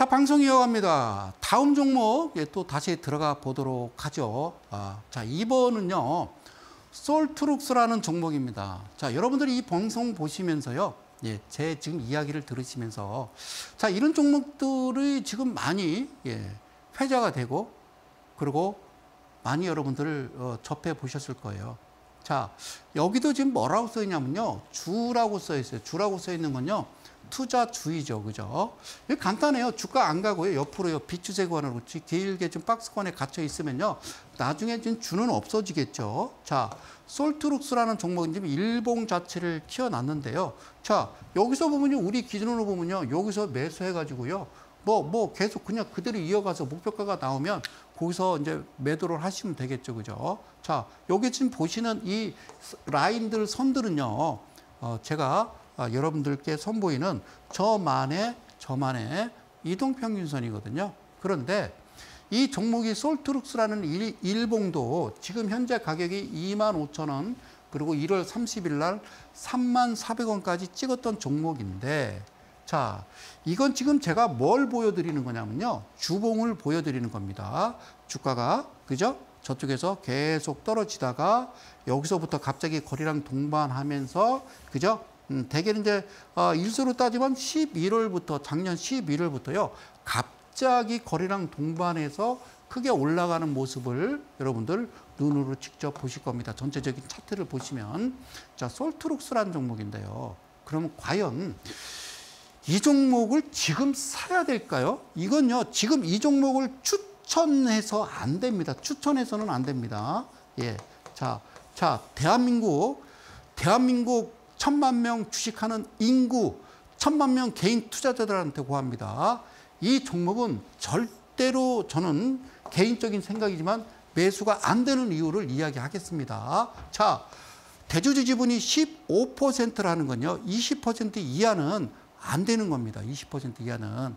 방송 이어갑니다. 다음 종목 예, 또 다시 들어가 보도록 하죠. 아, 자, 이번은요. 솔트룩스라는 종목입니다. 자, 여러분들이 이 방송 보시면서요. 예, 제 지금 이야기를 들으시면서 자, 이런 종목들이 지금 많이 예, 회자가 되고 그리고 많이 여러분들 어, 접해 보셨을 거예요. 자, 여기도 지금 뭐라고 써 있냐면요. 주라고 써 있어요. 주라고 써 있는 건요. 투자주의죠. 그죠? 간단해요. 주가 안 가고요. 옆으로요. 비추세 구간으로 길게 좀 박스권에 갇혀 있으면요. 나중에 좀 주는 없어지겠죠. 자, 솔트룩스라는 종목은 지금 일봉 자체를 키워놨는데요. 자, 여기서 보면요. 우리 기준으로 보면요. 여기서 매수해가지고요. 뭐, 뭐 계속 그냥 그대로 이어가서 목표가가 나오면 거기서 이제 매도를 하시면 되겠죠. 그죠? 자, 여기 지금 보시는 이 라인들, 선들은요. 어, 제가 아, 여러분들께 선보이는 저만의 저만의 이동평균선이거든요. 그런데 이 종목이 솔트룩스라는 일, 일봉도 지금 현재 가격이 이만 오천 원 그리고 일월 삼십일 날 삼만 사백 원까지 찍었던 종목인데 자, 이건 지금 제가 뭘 보여드리는 거냐면요. 주봉을 보여드리는 겁니다. 주가가 그죠? 저쪽에서 계속 떨어지다가 여기서부터 갑자기 거리랑 동반하면서 그죠? 음, 대개는 이제 어, 일수로 따지면 십일월부터 작년 십일월부터요. 갑자기 거리랑 동반해서 크게 올라가는 모습을 여러분들 눈으로 직접 보실 겁니다. 전체적인 차트를 보시면 자, 솔트룩스라는 종목인데요. 그러면 과연 이 종목을 지금 사야 될까요? 이건요. 지금 이 종목을 추천해서 안 됩니다. 추천해서는 안 됩니다. 예. 자, 자, 대한민국 대한민국 천만 명 주식하는 인구, 천만 명 개인 투자자들한테 고합니다. 이 종목은 절대로 저는 개인적인 생각이지만 매수가 안 되는 이유를 이야기하겠습니다. 자, 대주주 지분이 십오 퍼센트라는 건요. 이십 퍼센트 이하는 안 되는 겁니다. 이십 퍼센트 이하는.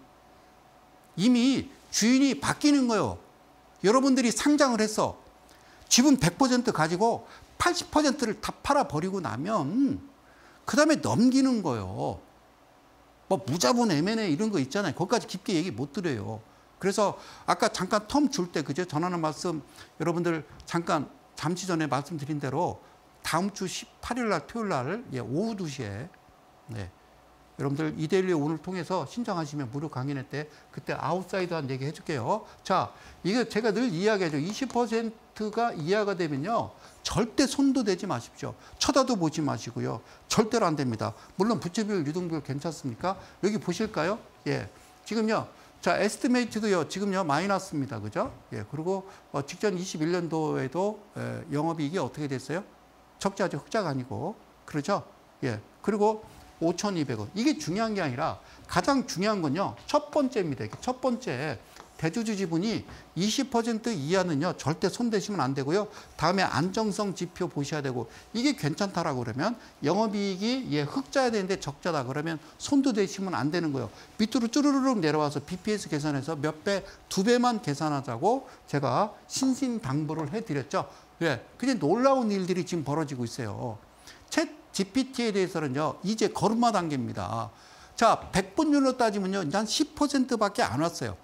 이미 주인이 바뀌는 거예요. 여러분들이 상장을 해서 지분 백 퍼센트 가지고 팔십 퍼센트를 다 팔아버리고 나면 그 다음에 넘기는 거예요. 뭐 무자본 엠 앤 에이 이런 거 있잖아요. 거기까지 깊게 얘기 못 드려요. 그래서 아까 잠깐 텀 줄 때 그죠? 전하는 말씀 여러분들 잠깐 잠시 전에 말씀드린 대로 다음 주 십팔 일 날 토요일 날 예, 오후 두 시에 네. 여러분들 이데일리 오늘 통해서 신청하시면 무료 강연회 때 그때 아웃사이드한 얘기 해줄게요. 자, 이거 제가 늘 이야기하죠. 이십 퍼센트가 이하가 되면요. 절대 손도 대지 마십시오. 쳐다도 보지 마시고요. 절대로 안 됩니다. 물론 부채비율, 유동비율 괜찮습니까? 여기 보실까요? 예. 지금요. 자, 에스티메이트도요. 지금요. 마이너스입니다. 그죠? 예. 그리고 어, 직전 이십일 년도에도 예, 영업이익이 어떻게 됐어요? 적자죠. 흑자가 아니고. 그렇죠? 예. 그리고 오천이백 원. 이게 중요한 게 아니라 가장 중요한 건요. 첫 번째입니다. 첫 번째. 대주주 지분이 이십 퍼센트 이하는요. 절대 손대시면 안 되고요. 다음에 안정성 지표 보셔야 되고 이게 괜찮다라고 그러면 영업이익이 예, 흑자야 되는데 적자다 그러면 손도 대시면 안 되는 거예요. 밑으로 쭈르르륵 내려와서 비 피 에스 계산해서 몇 배, 두 배만 계산하자고 제가 신신당부를 해드렸죠. 예, 근데 놀라운 일들이 지금 벌어지고 있어요. 챗 지 피 티에 대해서는요. 이제 걸음마 단계입니다. 자, 백 분율로 따지면요. 한 십 퍼센트밖에 안 왔어요.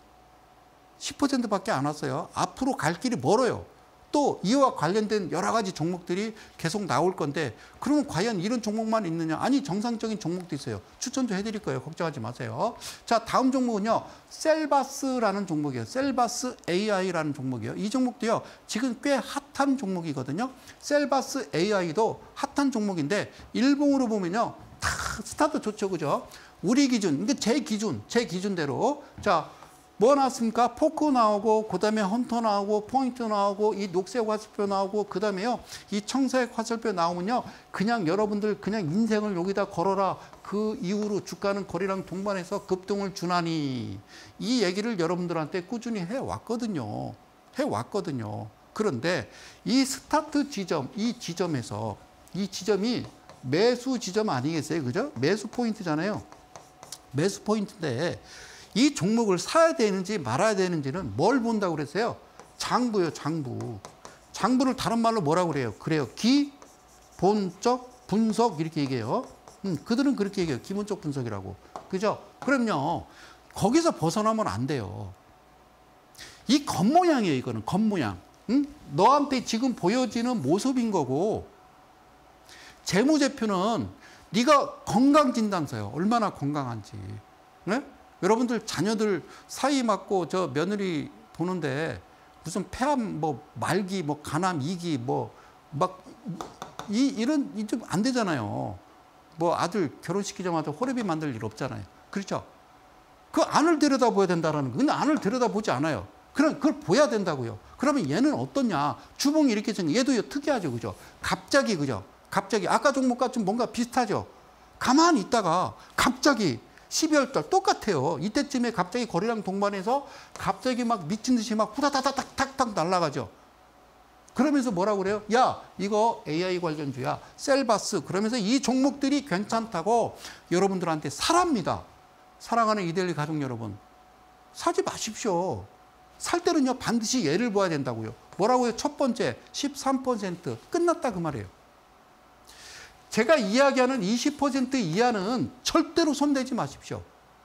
십 퍼센트밖에 안 왔어요. 앞으로 갈 길이 멀어요. 또 이와 관련된 여러 가지 종목들이 계속 나올 건데 그러면 과연 이런 종목만 있느냐? 아니 정상적인 종목도 있어요. 추천도 해드릴 거예요. 걱정하지 마세요. 자, 다음 종목은요. 셀바스라는 종목이에요. 셀바스 에이 아이라는 종목이에요. 이 종목도요. 지금 꽤 핫한 종목이거든요. 셀바스 에이 아이도 핫한 종목인데 일봉으로 보면요. 다 스타트 좋죠. 그죠? 우리 기준, 이게 제 기준, 제 기준대로 자. 뭐 나왔습니까? 포크 나오고, 그 다음에 헌터 나오고, 포인트 나오고, 이 녹색 화살표 나오고, 그 다음에요, 이 청색 화살표 나오면요, 그냥 여러분들 그냥 인생을 여기다 걸어라. 그 이후로 주가는 거리랑 동반해서 급등을 주나니. 이 얘기를 여러분들한테 꾸준히 해왔거든요. 해왔거든요. 그런데 이 스타트 지점, 이 지점에서, 이 지점이 매수 지점 아니겠어요? 그죠? 매수 포인트잖아요. 매수 포인트인데, 이 종목을 사야 되는지 말아야 되는지는 뭘 본다고 그랬어요? 장부요, 장부. 장부를 다른 말로 뭐라고 그래요? 그래요. 기본적 분석 이렇게 얘기해요. 음, 그들은 그렇게 얘기해요. 기본적 분석이라고. 그죠? 그럼요. 거기서 벗어나면 안 돼요. 이 겉모양이에요. 이거는 겉모양. 응? 너한테 지금 보여지는 모습인 거고, 재무제표는 네가 건강진단서요. 얼마나 건강한지. 네? 여러분들 자녀들 사이 맞고 저 며느리 보는데 무슨 폐암, 뭐 말기, 뭐 간암, 이기, 뭐 막 이 이런 이 좀 안 되잖아요. 뭐 아들 결혼시키자마자 호래비 만들 일 없잖아요. 그렇죠? 그 안을 들여다봐야 된다라는 거. 근데 안을 들여다보지 않아요. 그럼 그걸 보야 된다고요. 그러면 얘는 어떠냐? 주봉이 이렇게 생긴 얘도 특이하죠, 그죠? 갑자기 그죠? 갑자기 아까 종목과 좀 뭔가 비슷하죠. 가만히 있다가 갑자기 십이월 달 똑같아요. 이때쯤에 갑자기 거래량 동반해서 갑자기 막 미친 듯이 막 후다다닥탁탁 날아가죠. 그러면서 뭐라고 그래요? 야, 이거 에이아이 관련주야. 셀바스. 그러면서 이 종목들이 괜찮다고 여러분들한테 사랍니다. 사랑하는 이데일리 가족 여러분. 사지 마십시오. 살 때는요, 반드시 예를 봐야 된다고요. 뭐라고요? 첫 번째, 십삼 퍼센트. 끝났다 그 말이에요. 제가 이야기하는 이십 퍼센트 이하는 절대로 손대지 마십시오.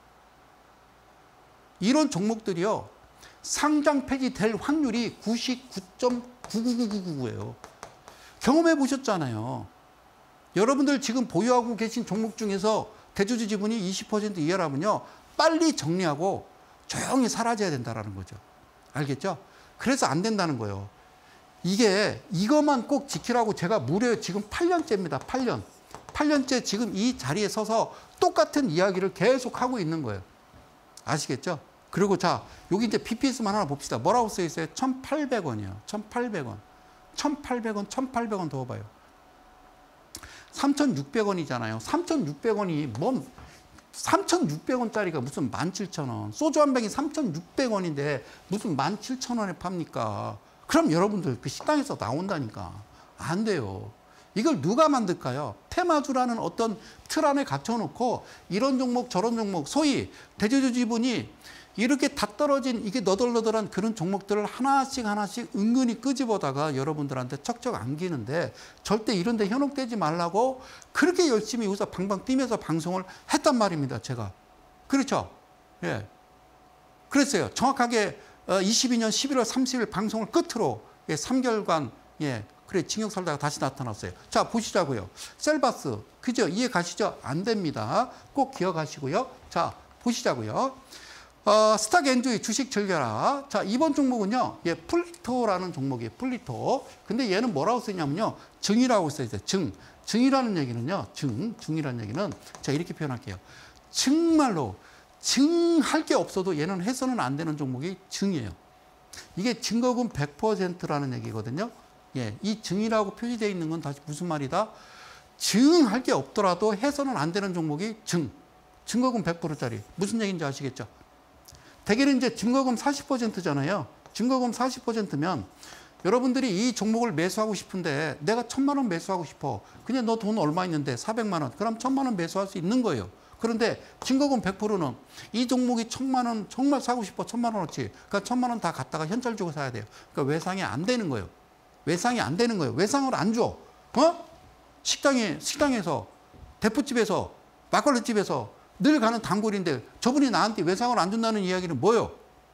이런 종목들이요, 상장 폐지될 확률이 구십구 점 구구구구구구예요. 경험해 보셨잖아요. 여러분들 지금 보유하고 계신 종목 중에서 대주주 지분이 이십 퍼센트 이하라면요, 빨리 정리하고 조용히 사라져야 된다는 거죠. 알겠죠? 그래서 안 된다는 거예요. 이게 이것만 꼭 지키라고 제가 무려 지금 팔 년째입니다. 팔 년. 팔 년째 지금 이 자리에 서서 똑같은 이야기를 계속 하고 있는 거예요. 아시겠죠? 그리고 자, 여기 이제 비피에스만 하나 봅시다. 뭐라고 써 있어요? 천팔백 원이에요. 천팔백 원. 천팔백 원, 천팔백 원 더 봐요. 삼천육백 원이잖아요. 삼천육백 원이 뭔 삼천육백 원짜리가 무슨 만 칠천 원. 소주 한 병이 삼천육백 원인데 무슨 만 칠천 원에 팝니까? 그럼 여러분들 그 식당에서 나온다니까. 안 돼요. 이걸 누가 만들까요? 테마주라는 어떤 틀 안에 갇혀놓고 이런 종목 저런 종목, 소위 대주주 지분이 이렇게 다 떨어진 이게 너덜너덜한 그런 종목들을 하나씩 하나씩 은근히 끄집어다가 여러분들한테 척척 안기는데, 절대 이런 데 현혹되지 말라고 그렇게 열심히 여기서 방방 뛰면서 방송을 했단 말입니다. 제가. 그렇죠? 예. 그랬어요. 정확하게 이십이 년 십일월 삼십일 방송을 끝으로 예, 삼 개월간 예, 그래 징역 살다가 다시 나타났어요. 자, 보시자고요. 셀바스. 그죠? 이해 가시죠? 안 됩니다. 꼭 기억하시고요. 자, 보시자고요. 어, 스탁 엔조이 주식 즐겨라. 자, 이번 종목은요, 예, 플리토라는 종목이에요. 플리토. 근데 얘는 뭐라고 쓰냐면요, 증이라고 써있어요. 증. 증이라는 얘기는요, 증. 증이라는 얘기는 자, 이렇게 표현할게요. 정말로 증할 게 없어도 얘는 해서는 안 되는 종목이 증이에요. 이게 증거금 백 퍼센트라는 얘기거든요. 예, 이 증이라고 표시되어 있는 건 다시 무슨 말이다? 증할 게 없더라도 해서는 안 되는 종목이 증. 증거금 백 퍼센트짜리. 무슨 얘기인지 아시겠죠? 대개는 이제 증거금 사십 퍼센트잖아요. 증거금 사십 퍼센트면 여러분들이 이 종목을 매수하고 싶은데 내가 천만 원 매수하고 싶어. 그냥 너 돈 얼마 있는데 사백만 원. 그럼 천만 원 매수할 수 있는 거예요. 그런데 증거금 백 퍼센트는 이 종목이 천만 원 정말 사고 싶어. 천만 원어치. 그러니까 천만 원 다 갖다가 현찰 주고 사야 돼요. 그러니까 외상이 안 되는 거예요. 외상이 안 되는 거예요. 외상을 안 줘. 어? 식당에, 식당에서, 대포집에서, 막걸리집에서 늘 가는 단골인데 저분이 나한테 외상을 안 준다는 이야기는 뭐예요?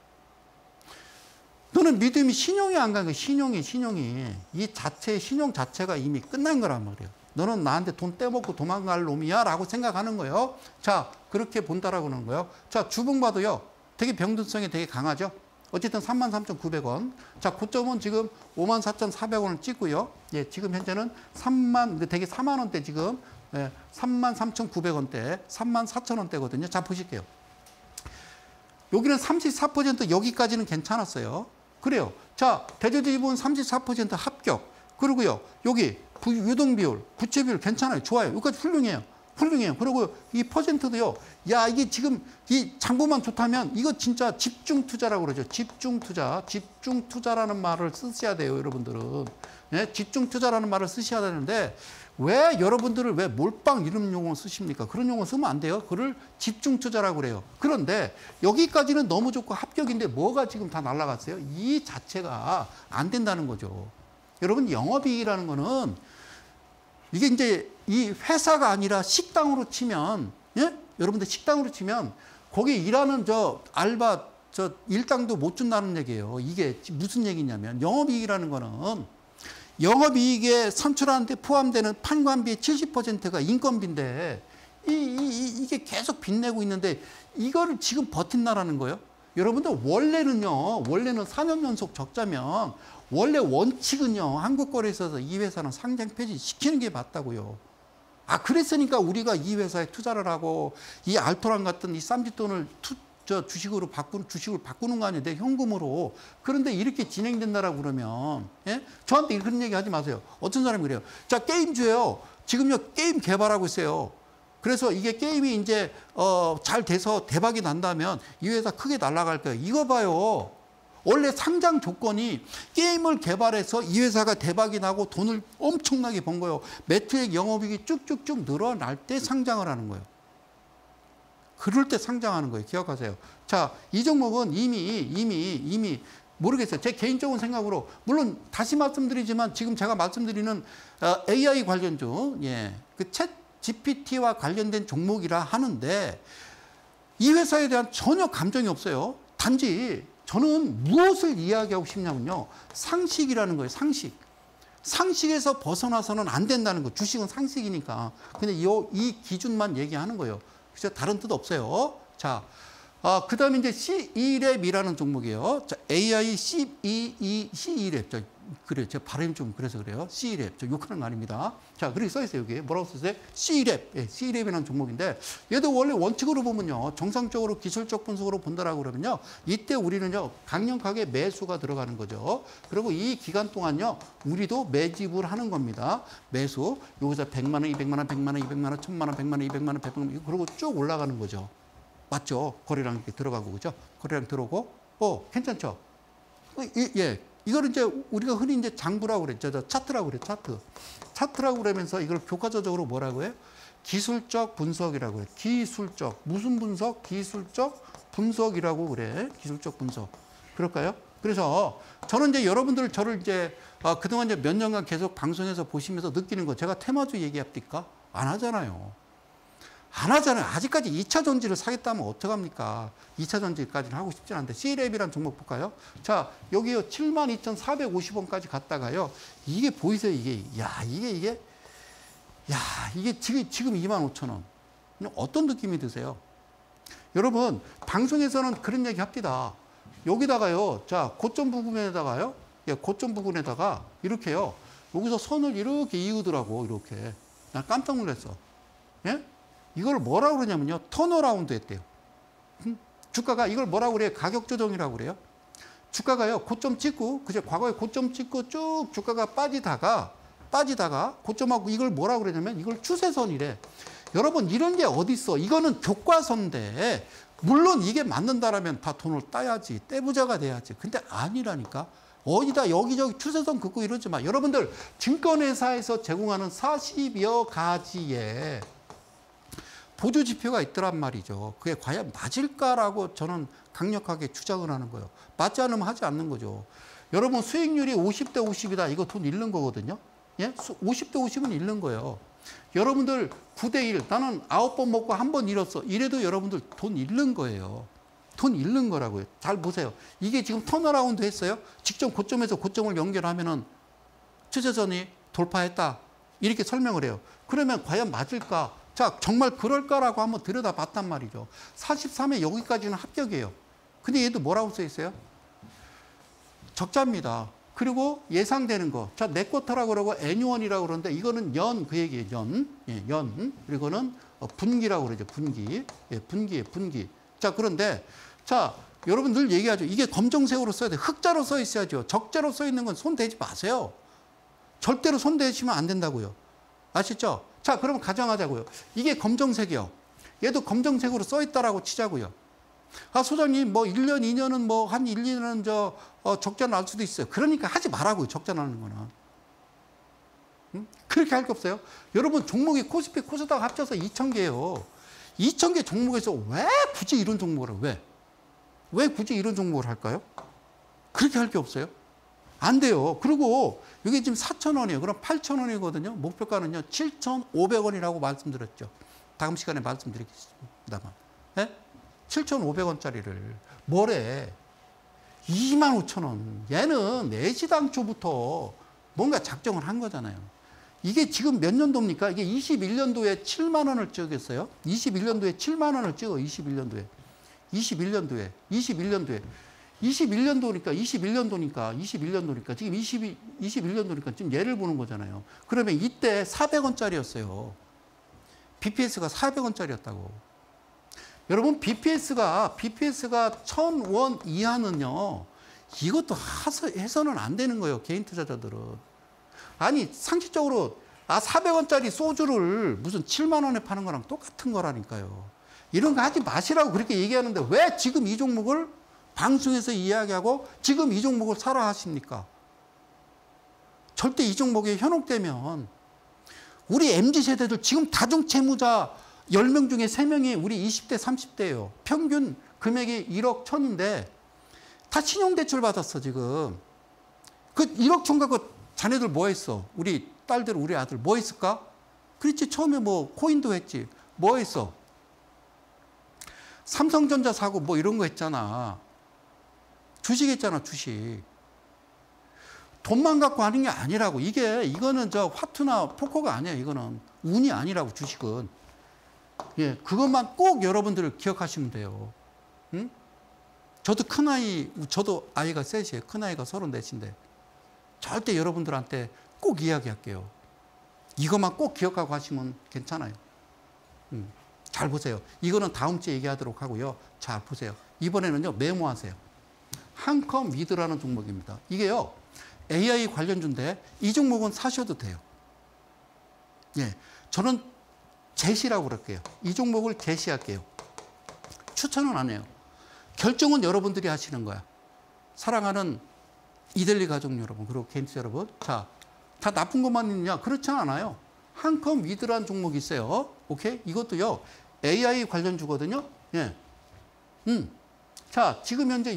너는 믿음이 신용이 안 간 거야. 신용이, 신용이. 이 자체, 신용 자체가 이미 끝난 거란 말이에요. 너는 나한테 돈 떼먹고 도망갈 놈이야 라고 생각하는 거예요. 자, 그렇게 본다라고 하는 거예요. 자, 주봉 봐도요, 되게 병등성이 되게 강하죠. 어쨌든 삼만 삼천구백 원. 자, 고점은 지금 오만 사천사백 원을 찍고요. 예, 지금 현재는 삼만, 되게 사만 원대 지금, 예, 삼만 삼천구백 원대, 삼만 사천 원대거든요. 자, 보실게요. 여기는 삼십사 퍼센트 여기까지는 괜찮았어요. 그래요. 자, 대주주 지분 삼십사 퍼센트 합격. 그리고요, 여기 유동 비율, 부채 비율 괜찮아요. 좋아요. 여기까지 훌륭해요. 훌륭해요. 그리고 이 퍼센트도요, 야, 이게 지금 이 장부만 좋다면 이거 진짜 집중 투자라고 그러죠. 집중 투자. 집중 투자라는 말을 쓰셔야 돼요, 여러분들은. 예? 집중 투자라는 말을 쓰셔야 되는데, 왜 여러분들을 왜 몰빵 이런 용어 쓰십니까? 그런 용어 쓰면 안 돼요. 그를 집중 투자라고 그래요. 그런데 여기까지는 너무 좋고 합격인데 뭐가 지금 다 날아갔어요? 이 자체가 안 된다는 거죠. 여러분, 영업이익이라는 거는 이게 이제 이 회사가 아니라 식당으로 치면, 예? 여러분들 식당으로 치면 거기 일하는 저 알바 저 일당도 못 준다는 얘기예요. 이게 무슨 얘기냐면 영업이익이라는 거는 영업이익에 산출하는 데 포함되는 판관비의 칠십 퍼센트가 인건비인데 이, 이, 이게 계속 빚내고 있는데 이거를 지금 버틴다라는 거예요. 여러분들 원래는요. 원래는 사 년 연속 적자면 원래 원칙은요. 한국거래소에서 이 회사는 상장 폐지 시키는 게 맞다고요. 아 그랬으니까 우리가 이 회사에 투자를 하고 이 알토란 같은 이 쌈짓돈을 투, 저 주식으로 바꾸는 주식을 바꾸는 거 아니에요? 내 현금으로. 그런데 이렇게 진행된다라고 그러면 예? 저한테 그런 얘기 하지 마세요. 어떤 사람이 그래요. 자 게임주예요. 지금요 게임 개발하고 있어요. 그래서 이게 게임이 이제 어, 잘 돼서 대박이 난다면 이 회사 크게 날아갈 거예요. 이거 봐요. 원래 상장 조건이 게임을 개발해서 이 회사가 대박이 나고 돈을 엄청나게 번 거예요. 매출액 영업이익이 쭉쭉쭉 늘어날 때 상장을 하는 거예요. 그럴 때 상장하는 거예요. 기억하세요. 자, 이 종목은 이미 이미 이미 모르겠어요. 제 개인적인 생각으로 물론 다시 말씀드리지만 지금 제가 말씀드리는 에이아이 관련주, 예, 그 챗 지피티와 관련된 종목이라 하는데 이 회사에 대한 전혀 감정이 없어요. 단지 저는 무엇을 이야기하고 싶냐면요. 상식이라는 거예요. 상식. 상식에서 벗어나서는 안 된다는 거. 주식은 상식이니까. 근데 이, 이 기준만 얘기하는 거예요. 그래서 다른 뜻 없어요. 자, 아, 그 다음에 이제 씨이랩이라는 종목이에요. 자, 에이아이 씨이이, 씨이랩. 저, 그래요. 제 발음이 좀 그래서 그래요. 씨이랩. 저 욕하는 거 아닙니다. 자, 그렇게 써있어요. 여기. 뭐라고 써있어요? 씨이랩. 예, 씨이랩이라는 종목인데, 얘도 원래 원칙으로 보면요. 정상적으로 기술적 분석으로 본다라고 그러면요. 이때 우리는요. 강력하게 매수가 들어가는 거죠. 그리고 이 기간 동안요. 우리도 매집을 하는 겁니다. 매수. 여기서 백만 원, 이백만 원, 백만 원, 이백만 원, 천만 원, 백만 원, 이백만 원, 백만 원. 그리고 쭉 올라가는 거죠. 맞죠? 거래량 이렇게 들어가고, 그죠? 거래량 들어오고, 어, 괜찮죠? 예, 예. 이거를 이제 우리가 흔히 이제 장부라고 그랬죠. 저 차트라고 그래, 차트. 차트라고 그러면서 이걸 교과서적으로 뭐라고 해요? 기술적 분석이라고 해요. 기술적. 무슨 분석? 기술적 분석이라고 그래. 기술적 분석. 그럴까요? 그래서 저는 이제 여러분들 저를 이제 아, 그동안 이제 몇 년간 계속 방송에서 보시면서 느끼는 거 제가 테마주 얘기합니까? 안 하잖아요. 안 하잖아요. 아직까지 이 차 전지를 사겠다면 어떡합니까? 이 차 전지까지는 하고 싶진 않은데 씨이랩이라는 종목 볼까요? 자, 여기요. 칠만 이천사백오십 원까지 갔다가요. 이게 보이세요? 이게 야, 이게 이게 야, 이게 지금 지금 이만 오천 원. 어떤 느낌이 드세요? 여러분, 방송에서는 그런 얘기 합니다. 여기다가요. 자, 고점 부근에다가요. 예, 고점 부근에다가 이렇게요. 여기서 선을 이렇게 이으더라고. 이렇게. 난 깜짝 놀랐어. 예? 이걸 뭐라고 그러냐면요. 턴어라운드 했대요. 음? 주가가 이걸 뭐라고 그래요? 가격 조정이라고 그래요. 주가가요. 고점 찍고, 그죠? 과거에 고점 찍고 쭉 주가가 빠지다가, 빠지다가 고점하고 이걸 뭐라고 그러냐면 이걸 추세선이래. 여러분, 이런 게 어디 있어? 이거는 교과서인데, 물론 이게 맞는다라면 다 돈을 따야지. 떼부자가 돼야지. 근데 아니라니까. 어디다 여기저기 추세선 긋고 이러지 마. 여러분들, 증권회사에서 제공하는 사십여 가지의 보조 지표가 있더란 말이죠. 그게 과연 맞을까라고 저는 강력하게 주장을 하는 거예요. 맞지 않으면 하지 않는 거죠. 여러분 수익률이 오십 대 오십이다. 이거 돈 잃는 거거든요. 예? 오십 대 오십은 잃는 거예요. 여러분들 구 대 일. 나는 아홉 번 먹고 한 번 잃었어. 이래도 여러분들 돈 잃는 거예요. 돈 잃는 거라고요. 잘 보세요. 이게 지금 턴어라운드 했어요. 직전 고점에서 고점을 연결하면은 추세선이 돌파했다. 이렇게 설명을 해요. 그러면 과연 맞을까? 자, 정말 그럴까라고 한번 들여다봤단 말이죠. 사십삼 회 여기까지는 합격이에요. 근데 얘도 뭐라고 써 있어요? 적자입니다. 그리고 예상되는 거. 자, 네쿼터라고 그러고 애니원이라고 그러는데 이거는 연 그 얘기예요. 연. 예, 연. 그리고는 분기라고 그러죠. 분기. 예, 분기에 분기. 자, 그런데 자, 여러분 늘 얘기하죠. 이게 검정색으로 써야 돼. 흑자로 써 있어야죠. 적자로 써 있는 건 손 대지 마세요. 절대로 손 대시면 안 된다고요. 아시죠? 자, 그러면 가정하자고요. 이게 검정색이요. 얘도 검정색으로 써 있다라고 치자고요. 아, 소장님, 뭐 일 년, 이 년은 뭐 한 일, 이 년은 저 어, 적자 날 수도 있어요. 그러니까 하지 말라고요. 적자 나는 거는. 응? 그렇게 할 게 없어요. 여러분, 종목이 코스피, 코스닥 합쳐서 이천 개예요. 이천 개 종목에서 왜 굳이 이런 종목을 왜? 왜 굳이 이런 종목을 할까요? 그렇게 할 게 없어요. 안 돼요. 그리고 이게 지금 사천 원이에요. 그럼 팔천 원이거든요. 목표가는요. 칠천오백 원이라고 말씀드렸죠. 다음 시간에 말씀드리겠습니다만. 네? 칠천오백 원짜리를 뭐래? 이만 오천 원. 얘는 내시당초부터 뭔가 작정을 한 거잖아요. 이게 지금 몇 년도입니까? 이게 이십일 년도에 칠만 원을 찍었어요. 이십일 년도에 칠만 원을 찍어. 이십일 년도에. 이십일 년도에. 이십일 년도에. 이십일 년도니까, 이십일 년도니까, 이십일 년도니까, 지금 이십이, 이십일 년도니까 지금 예를 보는 거잖아요. 그러면 이때 사백 원짜리였어요. 비피에스가 사백 원짜리였다고. 여러분, 비피에스가, 비피에스가 천 원 이하는요, 이것도 하서, 해서는 안 되는 거예요. 개인 투자자들은. 아니, 상식적으로, 아, 사백 원짜리 소주를 무슨 칠만 원에 파는 거랑 똑같은 거라니까요. 이런 거 하지 마시라고 그렇게 얘기하는데 왜 지금 이 종목을 방송에서 이야기하고 지금 이 종목을 사라 하십니까? 절대 이 종목에 현혹되면 우리 엠지 세대들 지금 다중채무자 열 명 중에 세 명이 우리 이십 대, 삼십 대예요. 평균 금액이 일억 천인데 다 신용대출 받았어, 지금. 그 일억 천 갖고 자네들 뭐 했어? 우리 딸들, 우리 아들 뭐 했을까? 그렇지, 처음에 뭐 코인도 했지. 뭐 했어? 삼성전자 사고 뭐 이런 거 했잖아. 주식 했잖아, 주식. 돈만 갖고 하는 게 아니라고. 이게, 이거는 저 화투나 포커가 아니야. 이거는 운이 아니라고, 주식은. 예, 그것만 꼭 여러분들 기억하시면 돼요. 응? 저도 큰아이, 저도 아이가 셋이에요. 큰아이가 서른넷인데. 절대 여러분들한테 꼭 이야기할게요. 이것만 꼭 기억하고 하시면 괜찮아요. 음, 잘 보세요. 이거는 다음 주에 얘기하도록 하고요. 잘 보세요. 이번에는요, 메모하세요. 한컴 미드라는 종목입니다. 이게요, 에이아이 관련주인데 이 종목은 사셔도 돼요. 예, 저는 제시라고 그럴게요. 이 종목을 제시할게요. 추천은 안 해요. 결정은 여러분들이 하시는 거야. 사랑하는 이델리 가족 여러분, 그리고 개인투자 여러분. 자, 다 나쁜 것만 있느냐? 그렇지 않아요. 한컴 위드라는 종목이 있어요. 오케이? 이것도요, 에이아이 관련주거든요. 예. 음. 자, 지금 현재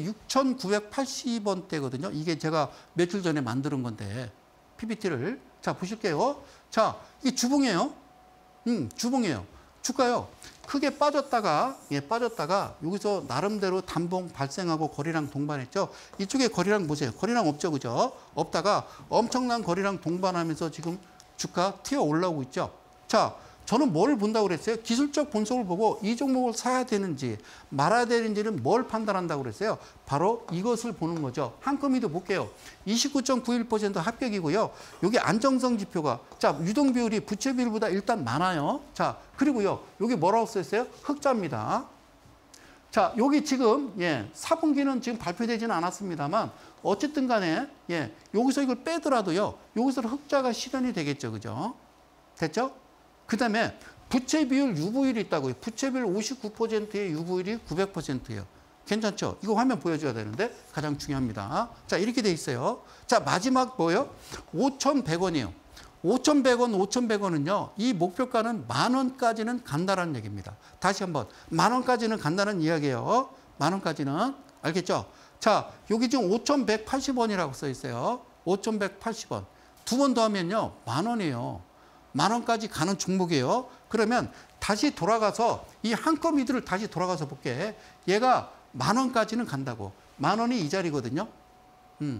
육천구백팔십 원대거든요. 이게 제가 며칠 전에 만드는 건데, 피피티를. 자, 보실게요. 자, 이게 주봉이에요. 음, 주봉이에요. 주가요. 크게 빠졌다가, 예, 빠졌다가, 여기서 나름대로 단봉 발생하고 거리랑 동반했죠. 이쪽에 거리랑 보세요. 거리랑 없죠, 그죠? 없다가 엄청난 거리랑 동반하면서 지금 주가 튀어 올라오고 있죠. 자, 저는 뭘 본다고 그랬어요? 기술적 분석을 보고 이 종목을 사야 되는지 말아야 되는지는 뭘 판단한다고 그랬어요? 바로 이것을 보는 거죠. 한컴이도 볼게요. 이십구 점 구일 퍼센트 합격이고요. 여기 안정성 지표가, 자, 유동 비율이 부채 비율보다 일단 많아요. 자, 그리고요, 여기 뭐라고 써있어요? 흑자입니다. 자, 여기 지금, 예, 사 분기는 지금 발표되지는 않았습니다만, 어쨌든 간에, 예, 여기서 이걸 빼더라도요, 여기서 흑자가 실현이 되겠죠. 그죠? 됐죠? 그 다음에 부채 비율 유보율이 있다고요. 부채 비율 오십구 퍼센트에 유보율이 구백 퍼센트예요. 괜찮죠? 이거 화면 보여줘야 되는데 가장 중요합니다. 자, 이렇게 돼 있어요. 자, 마지막 뭐예요? 오천백 원이에요. 오천백 원, 오천백 원은요, 이 목표가는 만 원까지는 간다는 얘기입니다. 다시 한번, 만 원까지는 간다는 이야기예요. 만 원까지는. 알겠죠? 자, 여기 지금 오천백팔십 원이라고 써 있어요. 오천백팔십 원. 두 번 더 하면요, 만 원이에요. 만 원까지 가는 종목이에요. 그러면 다시 돌아가서 이 한컴 미드를 다시 돌아가서 볼게. 얘가 만 원까지는 간다고. 만 원이 이 자리거든요. 음.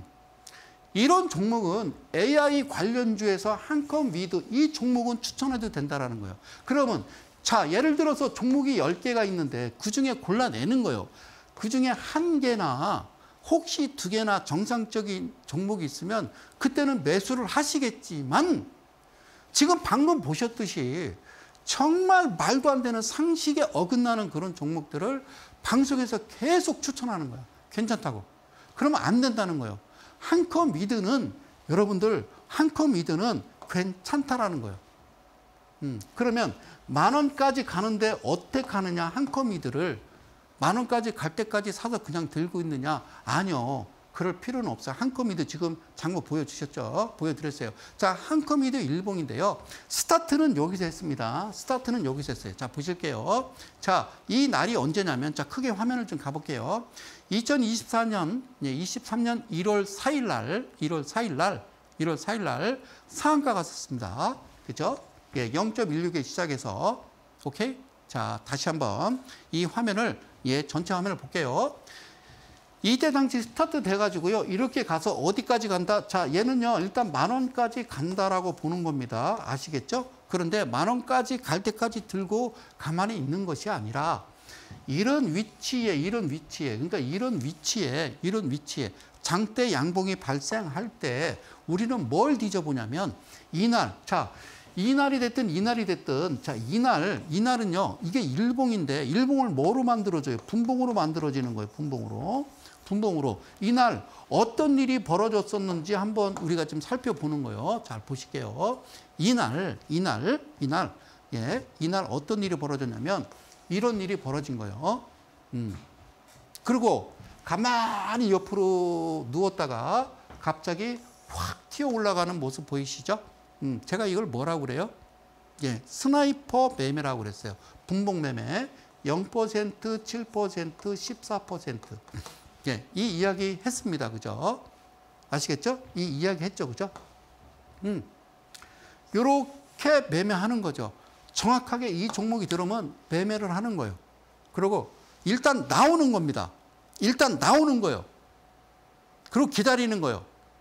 이런 종목은 에이아이 관련주에서 한컴 미드, 이 종목은 추천해도 된다라는 거예요. 그러면 자, 예를 들어서 종목이 열 개가 있는데 그중에 골라내는 거예요. 그중에 한 개나 혹시 두 개나 정상적인 종목이 있으면 그때는 매수를 하시겠지만, 지금 방금 보셨듯이 정말 말도 안 되는 상식에 어긋나는 그런 종목들을 방송에서 계속 추천하는 거야. 괜찮다고. 그러면 안 된다는 거예요. 한컴 미드는, 여러분들, 한컴 미드는 괜찮다라는 거예요. 음, 그러면 만 원까지 가는데 어떻게 가느냐? 한컴 미드를 만 원까지 갈 때까지 사서 그냥 들고 있느냐? 아니요. 그럴 필요는 없어요. 한컴 미드 지금 장고 보여주셨죠? 보여드렸어요. 자, 한컴 미드 일봉인데요. 스타트는 여기서 했습니다. 스타트는 여기서 했어요. 자, 보실게요. 자, 이 날이 언제냐면, 자, 크게 화면을 좀 가볼게요. 이천이십사 년, 이십삼 년 일월 사일 날, 일월 사일 날, 일월 사일 날 상한가가 썼습니다. 그죠? 예, 영 점 일육에 시작해서, 오케이? 자, 다시 한번 이 화면을 예, 전체 화면을 볼게요. 이때 당시 스타트 돼가지고요. 이렇게 가서 어디까지 간다? 자, 얘는요. 일단 만 원까지 간다라고 보는 겁니다. 아시겠죠? 그런데 만 원까지 갈 때까지 들고 가만히 있는 것이 아니라 이런 위치에, 이런 위치에, 그러니까 이런 위치에, 이런 위치에 장대 양봉이 발생할 때 우리는 뭘 뒤져보냐면 이날, 자, 이날이 됐든 이날이 됐든 자, 이날, 이날은요. 이게 일봉인데 일봉을 뭐로 만들어져요? 분봉으로 만들어지는 거예요. 분봉으로. 분봉으로. 이날 어떤 일이 벌어졌었는지 한번 우리가 좀 살펴보는 거예요. 잘 보실게요. 이날, 이날, 이날, 예, 이날 어떤 일이 벌어졌냐면 이런 일이 벌어진 거예요. 음. 그리고 가만히 옆으로 누웠다가 갑자기 확 튀어 올라가는 모습 보이시죠? 음, 제가 이걸 뭐라고 그래요? 예, 스나이퍼 매매라고 그랬어요. 분봉 매매. 영 퍼센트, 칠 퍼센트, 십사 퍼센트. 예, 이 이야기 했습니다. 그죠? 아시겠죠? 이 이야기 했죠. 그죠? 음. 요렇게 매매하는 거죠. 정확하게 이 종목이 들어오면 매매를 하는 거예요. 그리고 일단 나오는 겁니다. 일단 나오는 거예요. 그리고 기다리는 거예요.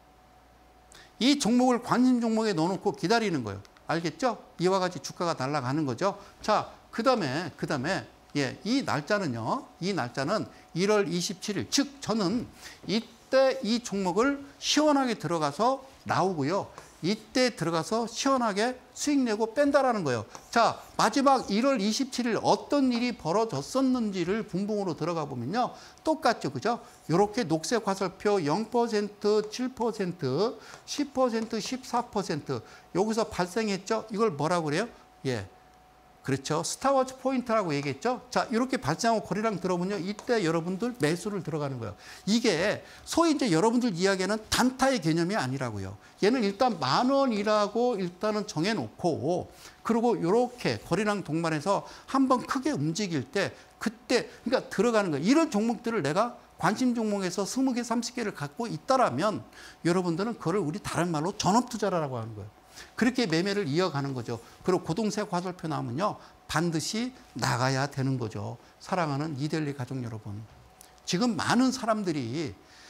이 종목을 관심 종목에 넣어놓고 기다리는 거예요. 알겠죠? 이와 같이 주가가 날아가는 거죠. 자, 그 다음에, 그 다음에, 예, 이 날짜는요, 이 날짜는 일월 이십칠일. 즉, 저는 이때 이 종목을 시원하게 들어가서 나오고요. 이때 들어가서 시원하게 수익 내고 뺀다라는 거예요. 자, 마지막 일월 이십칠일 어떤 일이 벌어졌었는지를 분봉으로 들어가 보면요. 똑같죠. 그죠? 이렇게 녹색 화살표 영 퍼센트, 칠 퍼센트, 십 퍼센트, 십사 퍼센트 여기서 발생했죠. 이걸 뭐라고 그래요? 예. 그렇죠. 스탑워치 포인트라고 얘기했죠. 자, 이렇게 발생하고 거래량 들어보면요. 이때 여러분들 매수를 들어가는 거예요. 이게 소위 이제 여러분들 이야기하는 단타의 개념이 아니라고요. 얘는 일단 만 원이라고 일단은 정해놓고 그리고 이렇게 거래량 동반해서 한번 크게 움직일 때 그때 그러니까 들어가는 거예요. 이런 종목들을 내가 관심 종목에서 스무 개, 삼십 개를 갖고 있다라면 여러분들은 그걸 우리 다른 말로 전업투자라고 하는 거예요. 그렇게 매매를 이어가는 거죠. 그리고 고동색 화살표 나오면요. 반드시 나가야 되는 거죠. 사랑하는 이데일리 가족 여러분. 지금 많은 사람들이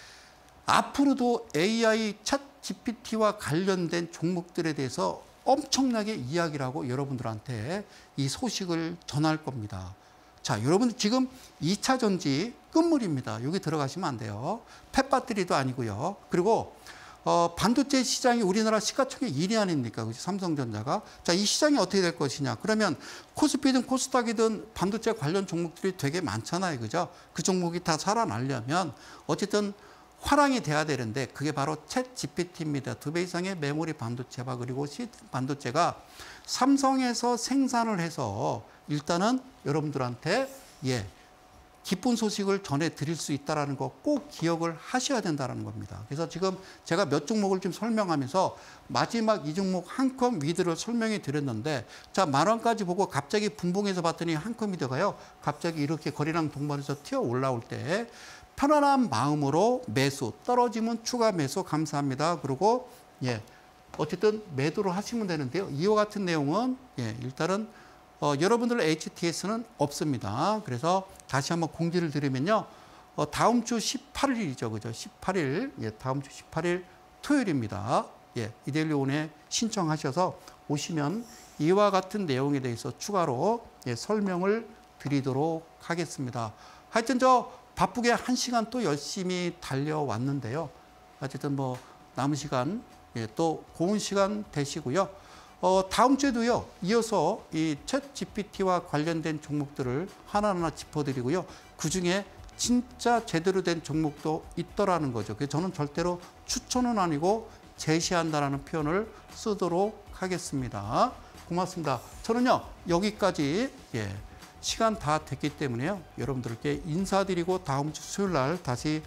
앞으로도 에이아이 챗 지피티와 관련된 종목들에 대해서 엄청나게 이야기를 하고 여러분들한테 이 소식을 전할 겁니다. 자, 여러분 지금 이 차 전지 끝물입니다. 여기 들어가시면 안 돼요. 펫배터리도 아니고요. 그리고 어, 반도체 시장이 우리나라 시가총액 일 위 아닙니까? 그치? 삼성전자가. 자, 이 시장이 어떻게 될 것이냐. 그러면 코스피든 코스닥이든 반도체 관련 종목들이 되게 많잖아요. 그죠? 그 종목이 다 살아나려면 어쨌든 화랑이 돼야 되는데 그게 바로 챗 지피티입니다. 두 배 이상의 메모리 반도체와 그리고 시 반도체가 삼성에서 생산을 해서 일단은 여러분들한테 예. 기쁜 소식을 전해드릴 수 있다는 거 꼭 기억을 하셔야 된다는 겁니다. 그래서 지금 제가 몇 종목을 좀 설명하면서 마지막 이 종목 한컴 위드를 설명해 드렸는데 자, 만 원까지 보고 갑자기 분봉해서 봤더니 한컴 위드가요. 갑자기 이렇게 거래량 동반해서 튀어 올라올 때 편안한 마음으로 매수, 떨어지면 추가 매수 감사합니다. 그리고 예, 어쨌든 매도를 하시면 되는데요. 이와 같은 내용은 예, 일단은 어, 여러분들 에이치티에스는 없습니다. 그래서 다시 한번 공지를 드리면요. 어, 다음 주 십팔 일이죠. 그죠? 십팔 일. 예, 다음 주 십팔 일 토요일입니다. 예, 이데일리 온에 신청하셔서 오시면 이와 같은 내용에 대해서 추가로 예, 설명을 드리도록 하겠습니다. 하여튼 저 바쁘게 한 시간 또 열심히 달려왔는데요. 어쨌든 뭐 남은 시간 예, 또 고운 시간 되시고요. 어, 다음 주에도요, 이어서 이 챗 지피티와 관련된 종목들을 하나하나 짚어드리고요. 그 중에 진짜 제대로 된 종목도 있더라는 거죠. 그래서 저는 절대로 추천은 아니고 제시한다라는 표현을 쓰도록 하겠습니다. 고맙습니다. 저는요, 여기까지, 예, 시간 다 됐기 때문에요. 여러분들께 인사드리고 다음 주 수요일 날 다시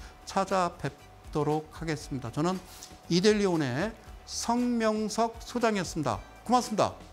찾아뵙도록 하겠습니다. 저는 이데일리 온의 성명석 소장이었습니다. 고맙습니다.